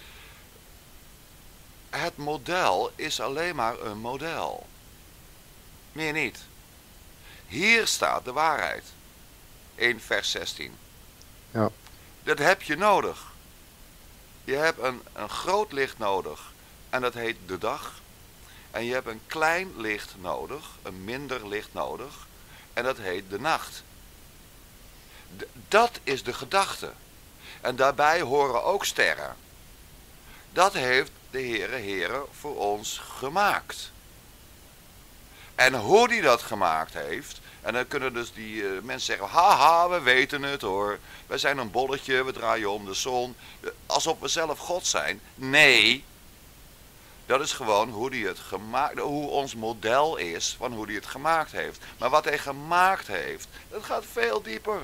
Het model is alleen maar een model. Meer niet. Hier staat de waarheid. In vers zestien. Ja. Dat heb je nodig. Je hebt een, een groot licht nodig. En dat heet de dag. En je hebt een klein licht nodig. Een minder licht nodig. En dat heet de nacht. D- dat is de gedachte. En daarbij horen ook sterren. Dat heeft de Heere Heere voor ons gemaakt. En hoe die dat gemaakt heeft. En dan kunnen dus die uh, mensen zeggen, haha, we weten het hoor. Wij zijn een bolletje, we draaien om de zon. Alsof we zelf God zijn. Nee. Dat is gewoon hoe die het gemaakt, hoe ons model is van hoe die het gemaakt heeft. Maar wat hij gemaakt heeft, dat gaat veel dieper.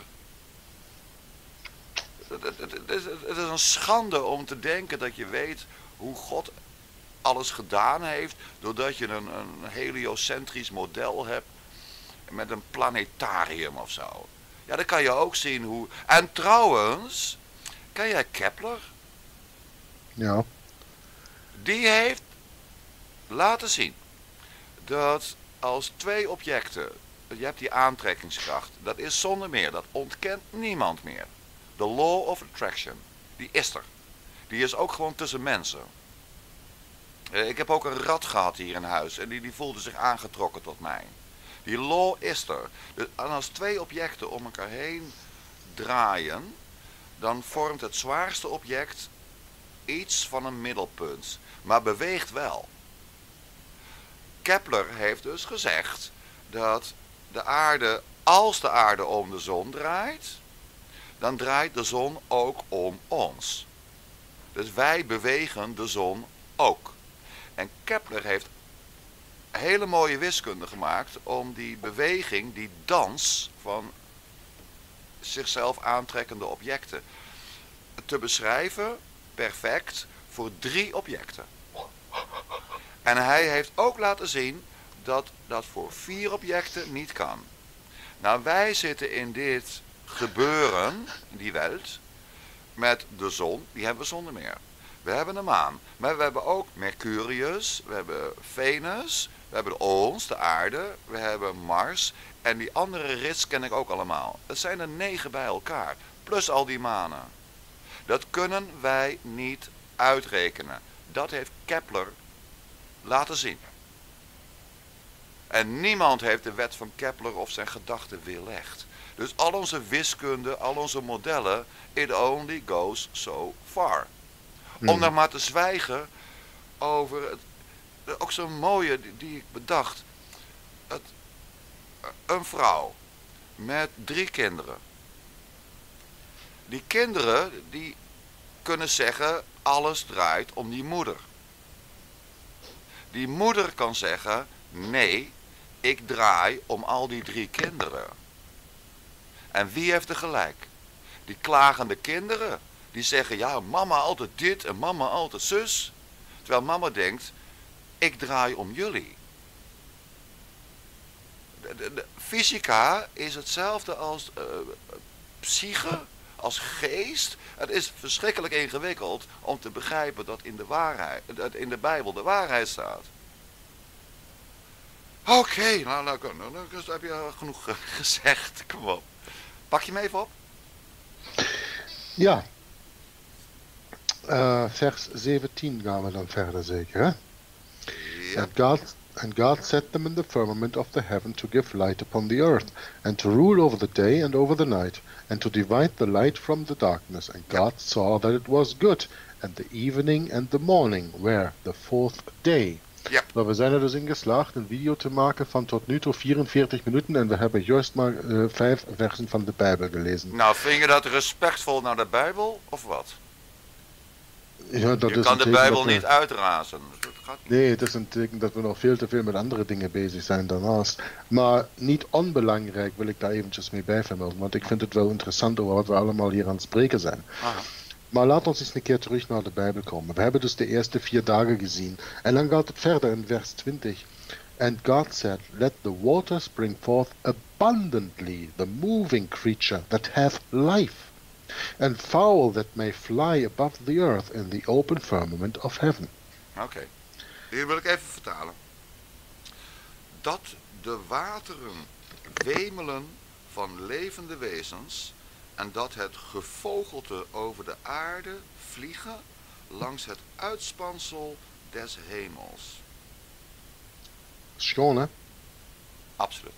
Het, het, het, het, is, het is een schande om te denken dat je weet hoe God alles gedaan heeft, doordat je een, een heliocentrisch model hebt met een planetarium of zo. Ja, dan kan je ook zien hoe... En trouwens, ken jij Kepler? Ja. Die heeft laten zien dat als twee objecten, je hebt die aantrekkingskracht, dat is zonder meer, dat ontkent niemand meer. De law of attraction, die is er. Die is ook gewoon tussen mensen. Ik heb ook een rat gehad hier in huis en die, die voelde zich aangetrokken tot mij. Die law is er. Dus, en als twee objecten om elkaar heen draaien, dan vormt het zwaarste object iets van een middelpunt, maar beweegt wel. Kepler heeft dus gezegd dat de aarde, als de aarde om de zon draait, dan draait de zon ook om ons. Dus wij bewegen de zon ook. En Kepler heeft hele mooie wiskunde gemaakt om die beweging, die dans van zichzelf aantrekkende objecten te beschrijven, perfect, voor drie objecten. En hij heeft ook laten zien dat dat voor vier objecten niet kan. Nou, wij zitten in dit gebeuren, in die wereld, met de zon, die hebben we zonder meer. We hebben de maan, maar we hebben ook Mercurius, we hebben Venus, we hebben ons, de aarde, we hebben Mars en die andere rits ken ik ook allemaal. Het zijn er negen bij elkaar, plus al die manen. Dat kunnen wij niet uitrekenen. Dat heeft Kepler laten zien. En niemand heeft de wet van Kepler of zijn gedachten weerlegd. Dus al onze wiskunde, al onze modellen, it only goes so far. Hmm. Om dan maar te zwijgen over het, ook zo'n mooie die, die ik bedacht. Het, een vrouw met drie kinderen. Die kinderen die kunnen zeggen, alles draait om die moeder. Die moeder kan zeggen, nee, ik draai om al die drie kinderen. En wie heeft er gelijk? Die klagende kinderen, die zeggen, ja, mama altijd dit en mama altijd zus. Terwijl mama denkt, ik draai om jullie. De, de, de fysica is hetzelfde als uh, psyche, als geest. Het is verschrikkelijk ingewikkeld om te begrijpen dat in de, waarheid, dat in de Bijbel de waarheid staat. Oké, okay, nou, nou, nou, nou heb je genoeg gezegd. Kom op. Pak je me even op? Ja. Uh, vers zeventien gaan we dan verder zeker, hè? Ja. And God, and God set them in the firmament of the heaven to give light upon the earth, and to rule over the day and over the night, and to divide the light from the darkness. And God saw that it was good, and the evening and the morning were the fourth day. Ja. Maar we zijn er dus in geslaagd een video te maken van tot nu toe vierenveertig minuten en we hebben juist maar uh, vijf versen van de Bijbel gelezen. Nou, vind je dat respectvol naar de Bijbel of wat? Ja, dat je is kan een de teken Bijbel dat we- niet uitrazen. Dat gaat niet. Nee, het is een teken dat we nog veel te veel met andere dingen bezig zijn daarnaast. Maar niet onbelangrijk wil ik daar eventjes mee bijvermelden, want ik vind het wel interessant over wat we allemaal hier aan het spreken zijn. Aha. Maar laat ons eens een keer terug naar de Bijbel komen. We hebben dus de eerste vier dagen gezien. En dan gaat het verder in vers twintig. And God said, let the waters bring forth abundantly the moving creature that hath life, and fowl that may fly above the earth in the open firmament of heaven. Oké. Okay. Hier wil ik even vertalen. Dat de wateren wemelen van levende wezens en dat het gevogelte over de aarde vliegen langs het uitspansel des hemels. Schoon, hè? Absoluut.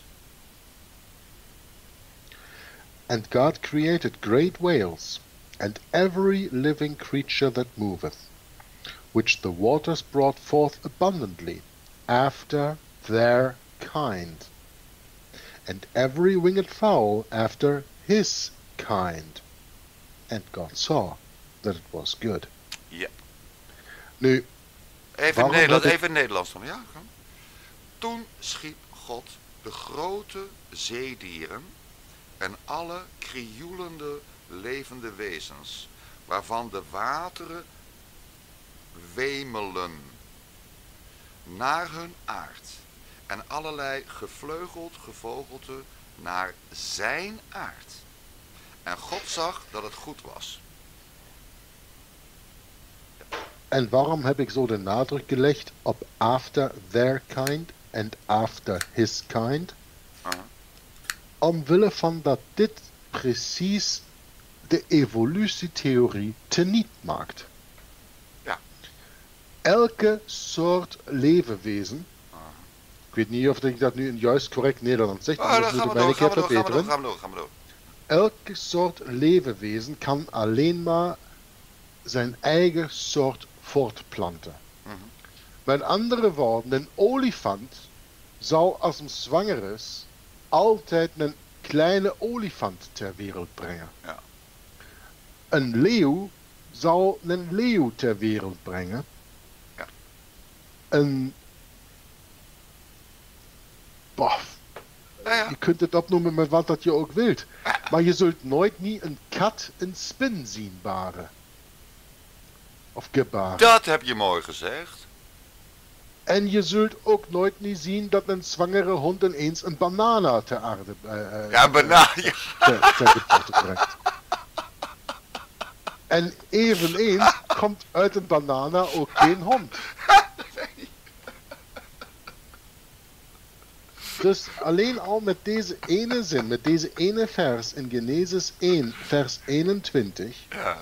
And God created great whales, and every living creature that moveth, which the waters brought forth abundantly, after their kind, and every winged fowl after his kind. And God saw that it was good. Ja. Nu, Even Waarom Nederland, heb ik- even Nederlands dan. Ja, kom. Toen schiep God de grote zeedieren en alle krioelende levende wezens, waarvan de wateren wemelen naar hun aard en allerlei gevleugeld gevogelte naar zijn aard. En God zag dat het goed was. en waarom heb ik zo de nadruk gelegd op after their kind and after his kind? Aha. Omwille van dat dit precies de evolutietheorie teniet maakt. Ja. Elke soort levenwezen, Aha. ik weet niet of ik dat nu in juist correct Nederlands zeg, Oh, maar dan dat gaan moet we ik mij door, een gaan keer we door, gaan we door, verbeteren. gaan we door, gaan we door. Elke soort levenwezen kan alleen maar zijn eigen soort voortplanten. Mhm. Met andere woorden, een olifant zou als hem zwanger is altijd een kleine olifant ter wereld brengen. Ja. Een leeuw zou een leeuw ter wereld brengen. Ja. Een... Boah, Ja, ja. je kunt het opnoemen met wat dat je ook wilt. Maar je zult nooit niet een kat een spin zien baren. Of gebaren. Dat heb je mooi gezegd. En je zult ook nooit niet zien dat een zwangere hond ineens een banana ter aarde uh, Ja, banaan. Ja. ter, ter geboorte brengt. En eveneens komt uit een banana ook geen hond. Dus alleen al met deze ene zin, met deze ene vers in Genesis één, vers eenentwintig. Ja.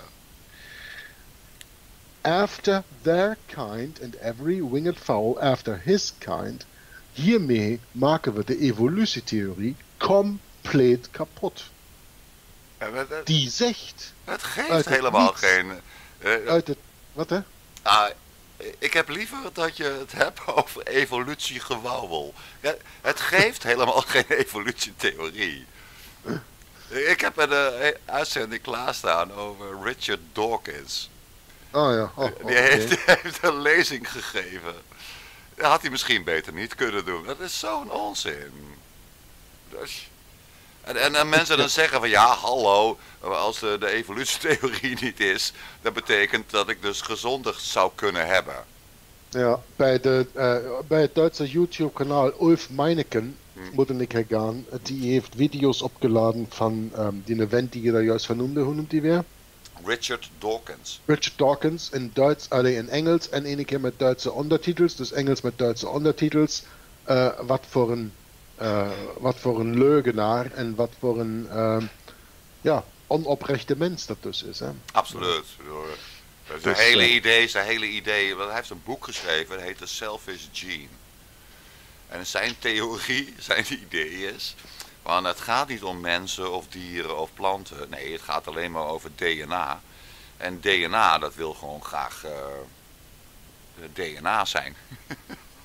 After their kind and every winged fowl after his kind. Hiermee maken we de evolutietheorie compleet kapot. Ja, maar dat- Die zegt het geeft uit het helemaal niets. geen... eh, uit het... Wat hè? ah, ik heb liever dat je het hebt over evolutiegewauwel. Ja, het geeft helemaal geen evolutietheorie. Ik heb een eh, uitzending klaarstaan over Richard Dawkins. Oh ja. Oh, oh, Die oké. heeft, die heeft een lezing gegeven. Dat had hij misschien beter niet kunnen doen. Dat is zo'n onzin. Dus... En, en, en mensen dan zeggen van ja, hallo, als de, de evolutietheorie niet is, dat betekent dat ik dus gezonder zou kunnen hebben. Ja, bij, de, uh, bij het Duitse YouTube-kanaal Ulf Meineken, Hm. moet ik het gaan, die heeft video's opgeladen van um, die event die je daar juist vernoemde, hoe noemt die weer? Richard Dawkins. Richard Dawkins in Duits, alleen in Engels en één keer met Duitse ondertitels, dus Engels met Duitse ondertitels. Uh, wat voor een uh, wat voor een leugenaar en wat voor een uh, ja, onoprechte mens dat dus is. Hè? Absoluut. Zijn Dus, hele uh, idee, zijn hele idee, want hij heeft een boek geschreven, dat heet The Selfish Gene. En zijn theorie, zijn idee is, want het gaat niet om mensen of dieren of planten. Nee, het gaat alleen maar over D N A. En D N A, dat wil gewoon graag uh, D N A zijn.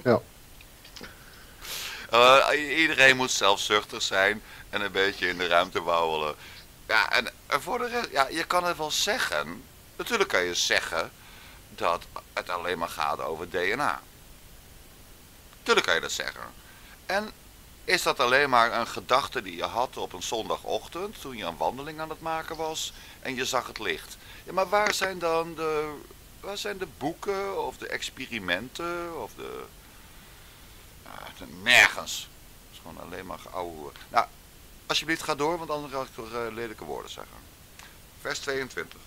Ja. Uh, iedereen moet zelfzuchtig zijn en een beetje in de ruimte wauwelen. Ja, en voor de rest, ja, je kan het wel zeggen. Natuurlijk kan je zeggen dat het alleen maar gaat over D N A. Tuurlijk kan je dat zeggen. En is dat alleen maar een gedachte die je had op een zondagochtend toen je een wandeling aan het maken was en je zag het licht? Ja, maar waar zijn dan de, waar zijn de boeken of de experimenten of de... Ja, nergens. Het is gewoon alleen maar geouwe. Nou, alsjeblieft ga door, want anders ga ik toch uh, lelijke woorden zeggen. Vers tweeëntwintig.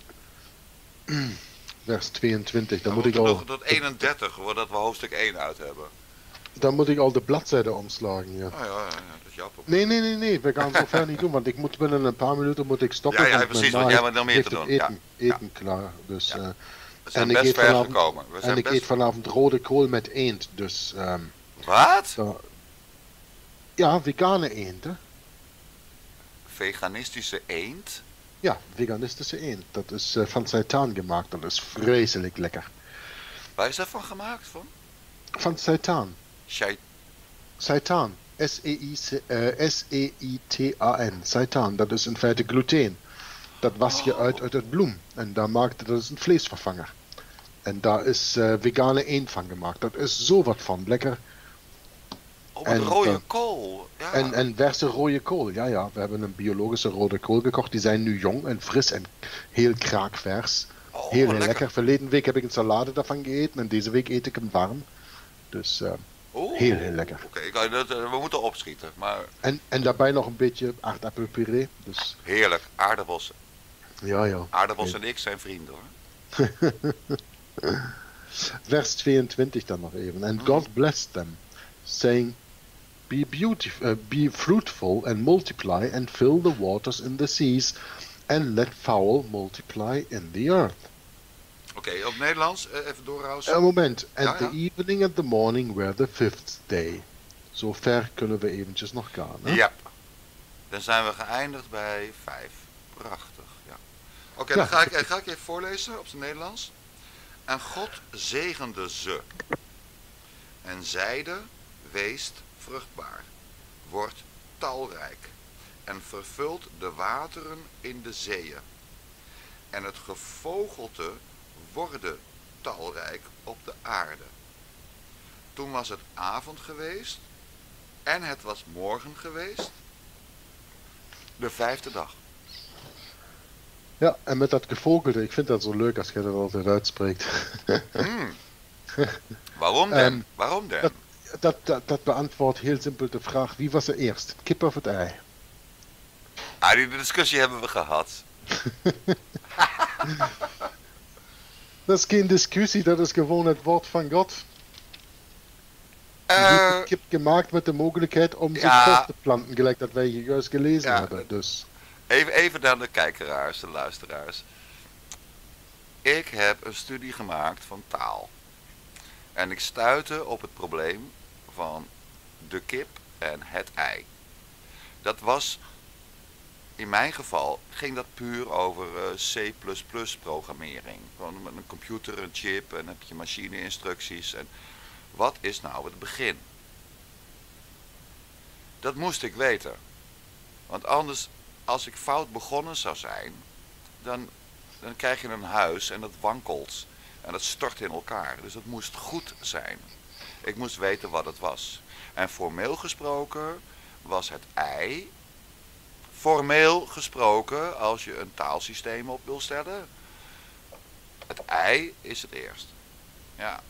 Vers tweeëntwintig, dan nou, moet ik al... Nog tot eenendertig, voordat we hoofdstuk één uit hebben. Dan moet ik al de bladzijde omslagen, ja. Oh ja, ja, ja, dat is jouw probleem. Nee, nee, nee, nee, we gaan zo ver niet doen, want ik moet binnen een paar minuten moet ik stoppen. Ja, ja, precies, want jij hebt nog meer te doen. Eten, ja. eten ja. klaar, dus... Ja. Uh, we zijn en best ik eet ver vanavond, gekomen. We zijn en ik best... eet vanavond rode kool met eend, dus... Um, Wat? So, ja, vegane eend, hè? Veganistische eend? Ja, veganistische eend. Dat is uh, van seitaan gemaakt, dat is vreselijk lekker. Waar is dat van gemaakt? Van, van seitaan. Shai... Seitaan. S E I T A N. Seitaan, dat is in feite gluten. Dat was je oh. uit uit het bloem. En daar maakte dat is een vleesvervanger. En daar is uh, vegane eend van gemaakt. Dat is zo wat van lekker. Oh, met en, rode uh, kool. Ja. En, en verse rode kool. Ja, ja. We hebben een biologische rode kool gekocht. Die zijn nu jong en fris en heel kraakvers. Oh, heel, heel lekker. lekker. Verleden week heb ik een salade daarvan gegeten. En deze week eet ik hem warm. Dus uh, oh, heel, heel lekker. Oké, okay, we moeten opschieten. Maar... En, en daarbij nog een beetje aardappelpuree. Dus... Heerlijk, aardappels. Ja, ja. Aardappels ja. en ik zijn vrienden hoor. Vers tweeëntwintig dan nog even. And God blessed them, saying, Be beautiful, uh, be fruitful and multiply and fill the waters in the seas and let fowl multiply in the earth. Oké, okay, op Nederlands, uh, even doorhouden. Een moment. And ja, ja. the evening and the morning were the fifth day. Zo ver kunnen we eventjes nog gaan. Hè? Ja. Dan zijn we geëindigd bij vijf. Prachtig, ja. Oké, okay, ja. dan ga ik, ga ik even voorlezen op zijn Nederlands. En God zegende ze. En zeide, weest vruchtbaar, wordt talrijk en vervult de wateren in de zeeën. En het gevogelte worden talrijk op de aarde. Toen was het avond geweest en het was morgen geweest, de vijfde dag. Ja, en met dat gevogelte, ik vind dat zo leuk als jij dat altijd uitspreekt. hmm. Waarom dan? Um, Waarom dan? Dat, dat, dat, dat beantwoordt heel simpel de vraag, wie was er eerst, het kip of het ei? Ah, die discussie hebben we gehad. Dat is geen discussie, dat is gewoon het woord van God. Uh, heeft de kip gemaakt met de mogelijkheid om ja, zich voort te planten, gelijk dat wij hier juist gelezen ja, hebben. Dus. Even, even naar de kijkeraars, de luisteraars. Ik heb een studie gemaakt van taal. En ik stuitte op het probleem van de kip en het ei. Dat was, in mijn geval, ging dat puur over uh, C plus plus programmering. Gewoon met een computer, een chip en heb je machine-instructies. En wat is nou het begin? Dat moest ik weten. Want anders, als ik fout begonnen zou zijn, dan, dan krijg je een huis en dat wankelt. En dat stort in elkaar. Dus het moest goed zijn. Ik moest weten wat het was. En formeel gesproken was het ei. Formeel gesproken, als je een taalsysteem op wil stellen. Het ei is het eerst. Ja.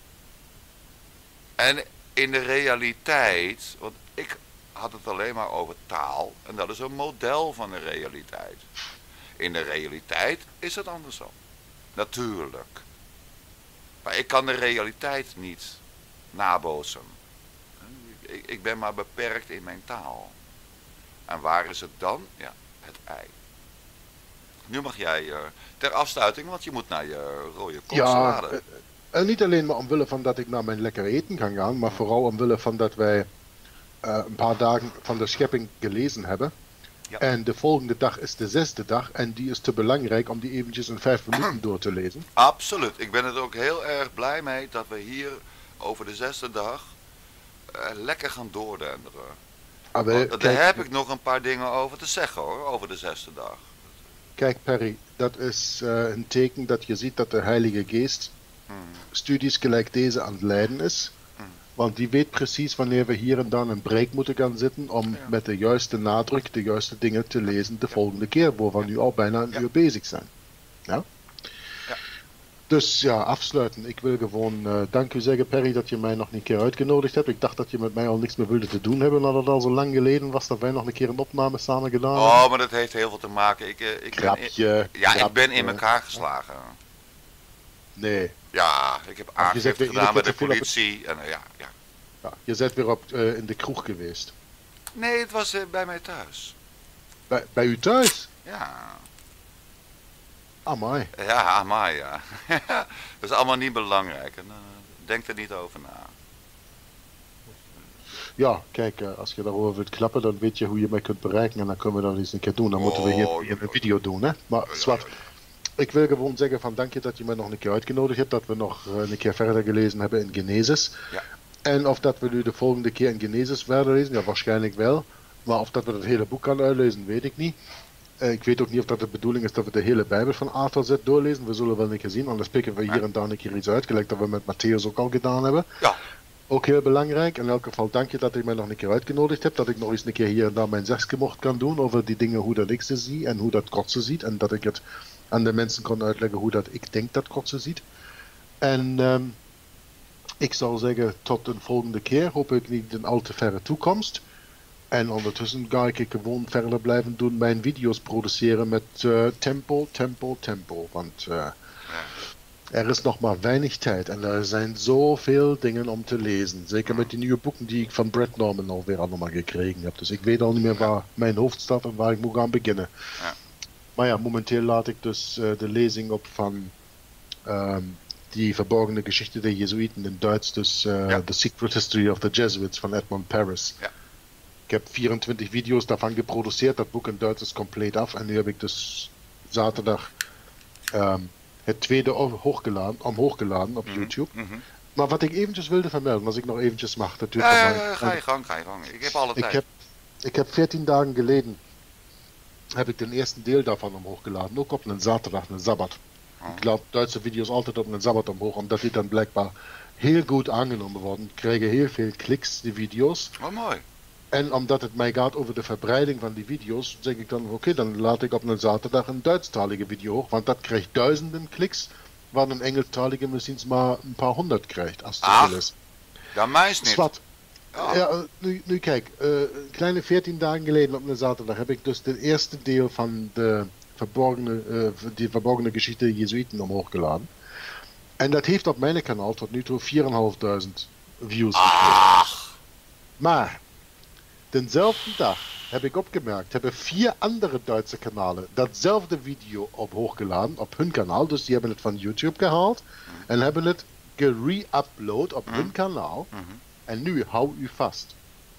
En in de realiteit, want ik had het alleen maar over taal. En dat is een model van de realiteit. In de realiteit is het andersom. Natuurlijk. Maar ik kan de realiteit niet nabootsen. Ik, ik ben maar beperkt in mijn taal. En waar is het dan? Ja, het ei. Nu mag jij uh, ter afsluiting, want je moet naar je rode koolsalade. Ja, uh, uh, niet alleen maar omwille van dat ik naar mijn lekker eten kan gaan, maar vooral omwille van dat wij uh, een paar dagen van de schepping gelezen hebben. Ja. En de volgende dag is de zesde dag en die is te belangrijk om die eventjes in vijf minuten door te lezen. Absoluut. Ik ben er ook heel erg blij mee dat we hier over de zesde dag uh, lekker gaan doordenderen. Ah, Want, daar kijk, heb ik nog een paar dingen over te zeggen hoor, over de zesde dag. Kijk Perry, dat is uh, een teken dat je ziet dat de Heilige Geest hmm. studies gelijk deze aan het leiden is. Hmm. Want die weet precies wanneer we hier en dan een break moeten gaan zitten om ja. met de juiste nadruk de juiste dingen te lezen de ja. volgende keer, waar we ja. nu al bijna een ja. uur bezig zijn. Ja? Ja. Dus ja, afsluiten. Ik wil gewoon uh, dank u zeggen, Perry, dat je mij nog een keer uitgenodigd hebt. Ik dacht dat je met mij al niks meer wilde te doen hebben, nadat het al zo lang geleden was dat wij nog een keer een opname samen gedaan hebben. Oh, maar dat heeft heel veel te maken. Ik, uh, ik Grapje, ben in, ja, grapje. ik ben in elkaar geslagen. Nee. Ja, ik heb aangifte gedaan bij de politie. Het... En, uh, ja, ja. Ja, je bent weer op, uh, in de kroeg geweest. Nee, het was uh, bij mij thuis. Bij, bij u thuis? Ja. Amai. Ja, amai, ja. Dat is allemaal niet belangrijk. En, uh, denk er niet over na. Ja, kijk, uh, als je daarover wilt klappen, dan weet je hoe je mij kunt bereiken. En dan kunnen we dat eens een keer doen. Dan oh, moeten we hier ja, een video doen, hè. Maar, ja, zwart. Ja, ja. Ik wil gewoon zeggen van dank je dat je mij nog een keer uitgenodigd hebt. Dat we nog uh, een keer verder gelezen hebben in Genesis. Ja. En of dat we nu de volgende keer in Genesis verder lezen, ja, waarschijnlijk wel. Maar of dat we het hele boek gaan uitlezen, weet ik niet. Uh, ik weet ook niet of dat de bedoeling is dat we de hele Bijbel van A tot Z doorlezen. We zullen wel een keer zien, anders pikken we hier en daar een keer iets uit. Gelijk dat we met Matthäus ook al gedaan hebben. Ja. Ook heel belangrijk. In elk geval dank je dat je mij nog een keer uitgenodigd hebt. Dat ik nog eens een keer hier en daar mijn zegje mocht kan doen over die dingen, hoe dat ik ze zie en hoe dat God ze ziet. En dat ik het aan de mensen kon uitleggen hoe dat ik denk dat God ze ziet. En um, ik zou zeggen tot een volgende keer. Hoop ik niet een al te verre toekomst. En ondertussen ga ik gewoon verder blijven doen, mijn video's produceren met uh, tempo, tempo, tempo. Want uh, er is nog maar weinig tijd en er zijn zoveel dingen om te lezen. Zeker met die nieuwe boeken die ik van Brett Norman alweer allemaal gekregen heb. Dus ik weet al niet meer waar mijn hoofd staat en waar ik moet gaan beginnen. Ja. Maar ja, momenteel laat ik dus uh, de lezing op van um, die verborgene geschichte der Jezuïten in Duits. Dus uh, ja. The Secret History of the Jesuits van Edmund Paris. Ja. Ik heb vierentwintig video's daarvan geproduceerd. Dat boek in Duits is compleet af. En nu heb ik dus zaterdag um, het tweede hooggeladen, omhoog geladen op mm-hmm. YouTube. Mm-hmm. Maar wat ik eventjes wilde vermelden, als ik nog eventjes mag. Dat ja, ja, ja, ga je gang, ga je gang. Ik heb alle tijd. Ik heb, ik heb veertien dagen geleden heb ik den eerste deel daarvan omhoog geladen. Ook op een zaterdag, een sabbat. Oh. Ik laat Duitse video's altijd op een sabbat omhoog, omdat die dan blijkbaar heel goed aangenomen worden. Ik krijg heel veel kliks, die video's. Oh, mooi. En omdat het mij gaat over de verbreiding van die video's, zeg ik dan, oké, okay, dan laat ik op een zaterdag een Duitsstalige video hoog, want dat krijgt duizenden kliks, waar een Engelstalige misschien maar een paar honderd krijgt, als het veel is. Ja, mij is niet. Zwart. Oh. Ja, nu, nu kijk, uh, een kleine veertien dagen geleden op een zaterdag heb ik dus het eerste deel van de verborgene, uh, die verborgene geschichte Jezuïten omhoog geladen. En dat heeft op mijn kanaal tot nu toe vierduizendvijfhonderd views gekregen. Maar denzelfde dag heb ik opgemerkt, hebben vier andere Duitse kanalen datzelfde video omhoog geladen op hun kanaal. Dus die hebben het van YouTube gehaald en hebben het gere-upload op hun kanaal. En nu hou u vast.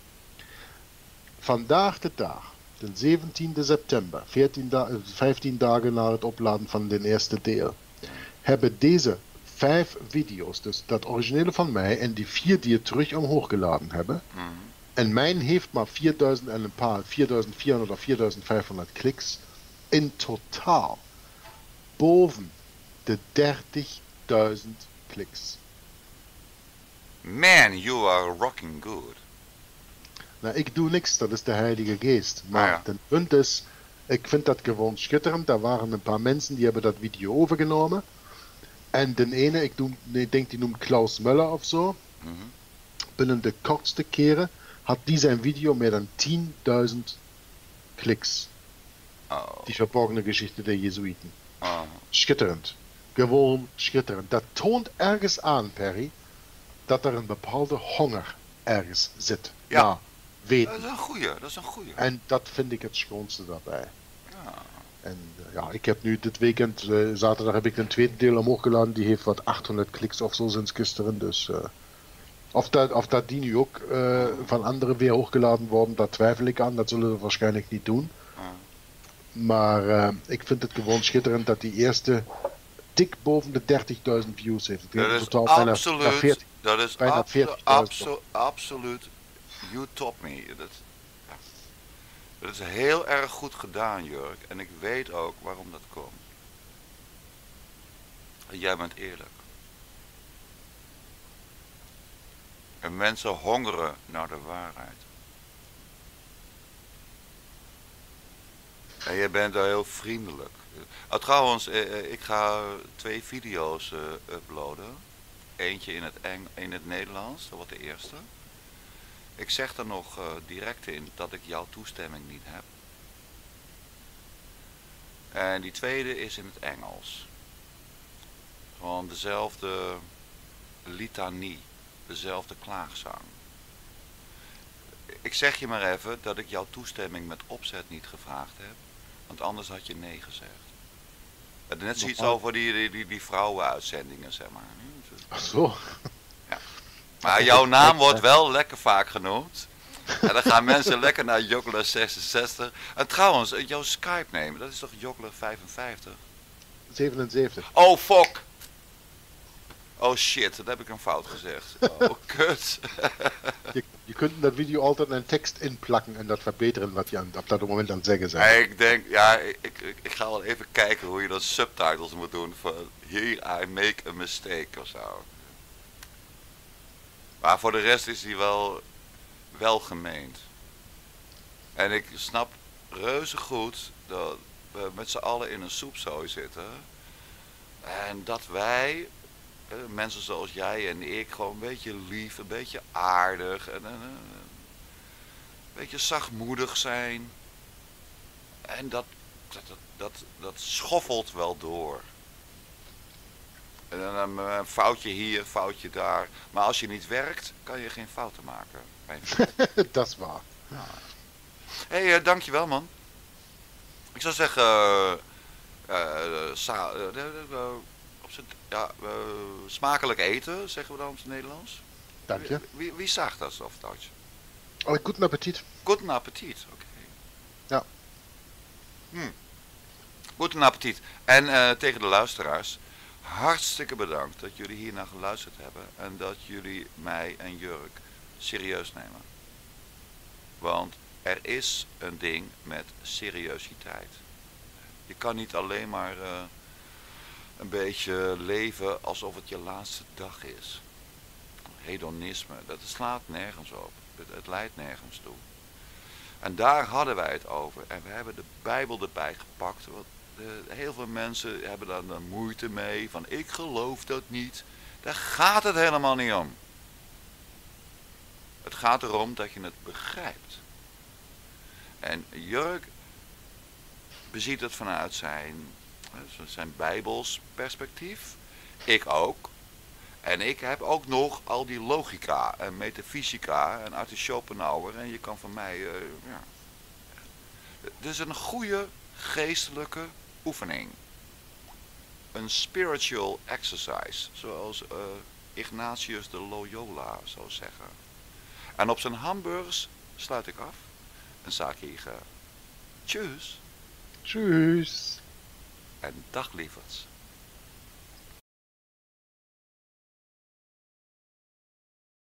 Vandaag de dag, de zeventiende september, veertien da vijftien dagen na het opladen van de eerste deel, hebben deze vijf video's, dus dat originele van mij en die vier die het terug omhoog geladen hebben. En mijn heeft maar vierduizend en een paar, vierduizend vierhonderd of vierduizend vijfhonderd kliks. In totaal boven de dertigduizend kliks. Man, you are rocking good. Nou, ik doe niks, dat is de Heilige Geest. Maar ah, ja. het punt is, ik vind dat gewoon schitterend. Daar waren een paar mensen die hebben dat video overgenomen. En de ene, ik, doe, ik denk die noemt Klaus Muller of zo. Mm-hmm. Binnen de kortste keren had die zijn video meer dan tienduizend kliks. Oh. Die verborgene geschichte der Jezuïten. Oh. Schitterend. Gewoon schitterend. Dat toont ergens aan, Perry, dat er een bepaalde honger ergens zit. Ja. Nou, weten. Dat is een goeie, dat is een goeie. En dat vind ik het schoonste daarbij. Ja. En uh, ja, ik heb nu dit weekend, uh, zaterdag heb ik een tweede deel omhoog geladen. Die heeft wat achthonderd kliks of zo sinds gisteren. Dus... Uh, Of dat, of dat die nu ook uh, van anderen weer hooggeladen worden, daar twijfel ik aan. Dat zullen we waarschijnlijk niet doen. Maar uh, ik vind het gewoon schitterend dat die eerste dik boven de dertigduizend views heeft. Dat is totaal absoluut, bijna, dat is bijna abso veertigduizend. abso absoluut, you top me. Dat, ja. Dat is heel erg goed gedaan, Jurk. En ik weet ook waarom dat komt. En jij bent eerlijk. En mensen hongeren naar de waarheid. En je bent daar heel vriendelijk. Oh, trouwens, eh, ik ga twee video's uh, uploaden. Eentje in het, Eng in het Nederlands, dat wordt de eerste. Ik zeg er nog uh, direct in dat ik jouw toestemming niet heb. En die tweede is in het Engels. Gewoon dezelfde litanie, dezelfde klaagzang. Ik zeg je maar even dat ik jouw toestemming met opzet niet gevraagd heb. Want anders had je nee gezegd. Net zoiets over die, die, die, die vrouwenuitzendingen, zeg maar. Ach zo. Ja. Maar jouw naam wordt wel lekker vaak genoemd. En dan gaan mensen lekker naar Joggler zesenzestig. En trouwens, jouw Skype nemen, dat is toch Joggler vijfenvijftig? zevenenzeventig. Oh, fuck! Oh shit, dat heb ik een fout gezegd. Oh, kut. je, je kunt in dat video altijd een tekst inplakken en dat verbeteren wat je aan, op dat moment aan het zeggen bent. Ik denk, ja, ik, ik, ik ga wel even kijken hoe je dat subtitles moet doen. Van here I make a mistake of zo. Maar voor de rest is die wel, wel gemeend. En ik snap reuze goed dat we met z'n allen in een soepzooi zitten. En dat wij, mensen zoals jij en ik, gewoon een beetje lief, een beetje aardig en een beetje zachtmoedig zijn. En dat, dat, dat, dat, dat schoffelt wel door. En dan een foutje hier, foutje daar. Maar als je niet werkt, kan je geen fouten maken. Dat is waar. Ja. Hé, hey, uh, dankjewel man. Ik zou zeggen, uh, uh, sa uh, uh, uh, op z'n, ja, uh, smakelijk eten, zeggen we dan op het Nederlands. Dank je. Wie, wie, wie zegt dat of Duits? Oh, guten Appetit. Guten Appetit, oké. Okay. Ja. Hm. Guten Appetit. En uh, tegen de luisteraars, hartstikke bedankt dat jullie hier naar geluisterd hebben. En dat jullie mij en Jurk serieus nemen. Want er is een ding met seriositeit. Je kan niet alleen maar uh, een beetje leven alsof het je laatste dag is. Hedonisme, dat slaat nergens op. Het, het leidt nergens toe. En daar hadden wij het over. En we hebben de Bijbel erbij gepakt. Want uh, heel veel mensen hebben daar dan moeite mee. Van ik geloof dat niet. Daar gaat het helemaal niet om. Het gaat erom dat je het begrijpt. En Jurk beziet het vanuit zijn, zijn Bijbels perspectief. Ik ook. En ik heb ook nog al die logica en metafysica en Arthur Schopenhauer. En je kan van mij... Uh, ja. Het is een goede geestelijke oefening. Een spiritual exercise. Zoals uh, Ignatius de Loyola zou zeggen. En op zijn hamburgers sluit ik af. En sage ich, uh, tschüss. Tschüss. En dag lieverds.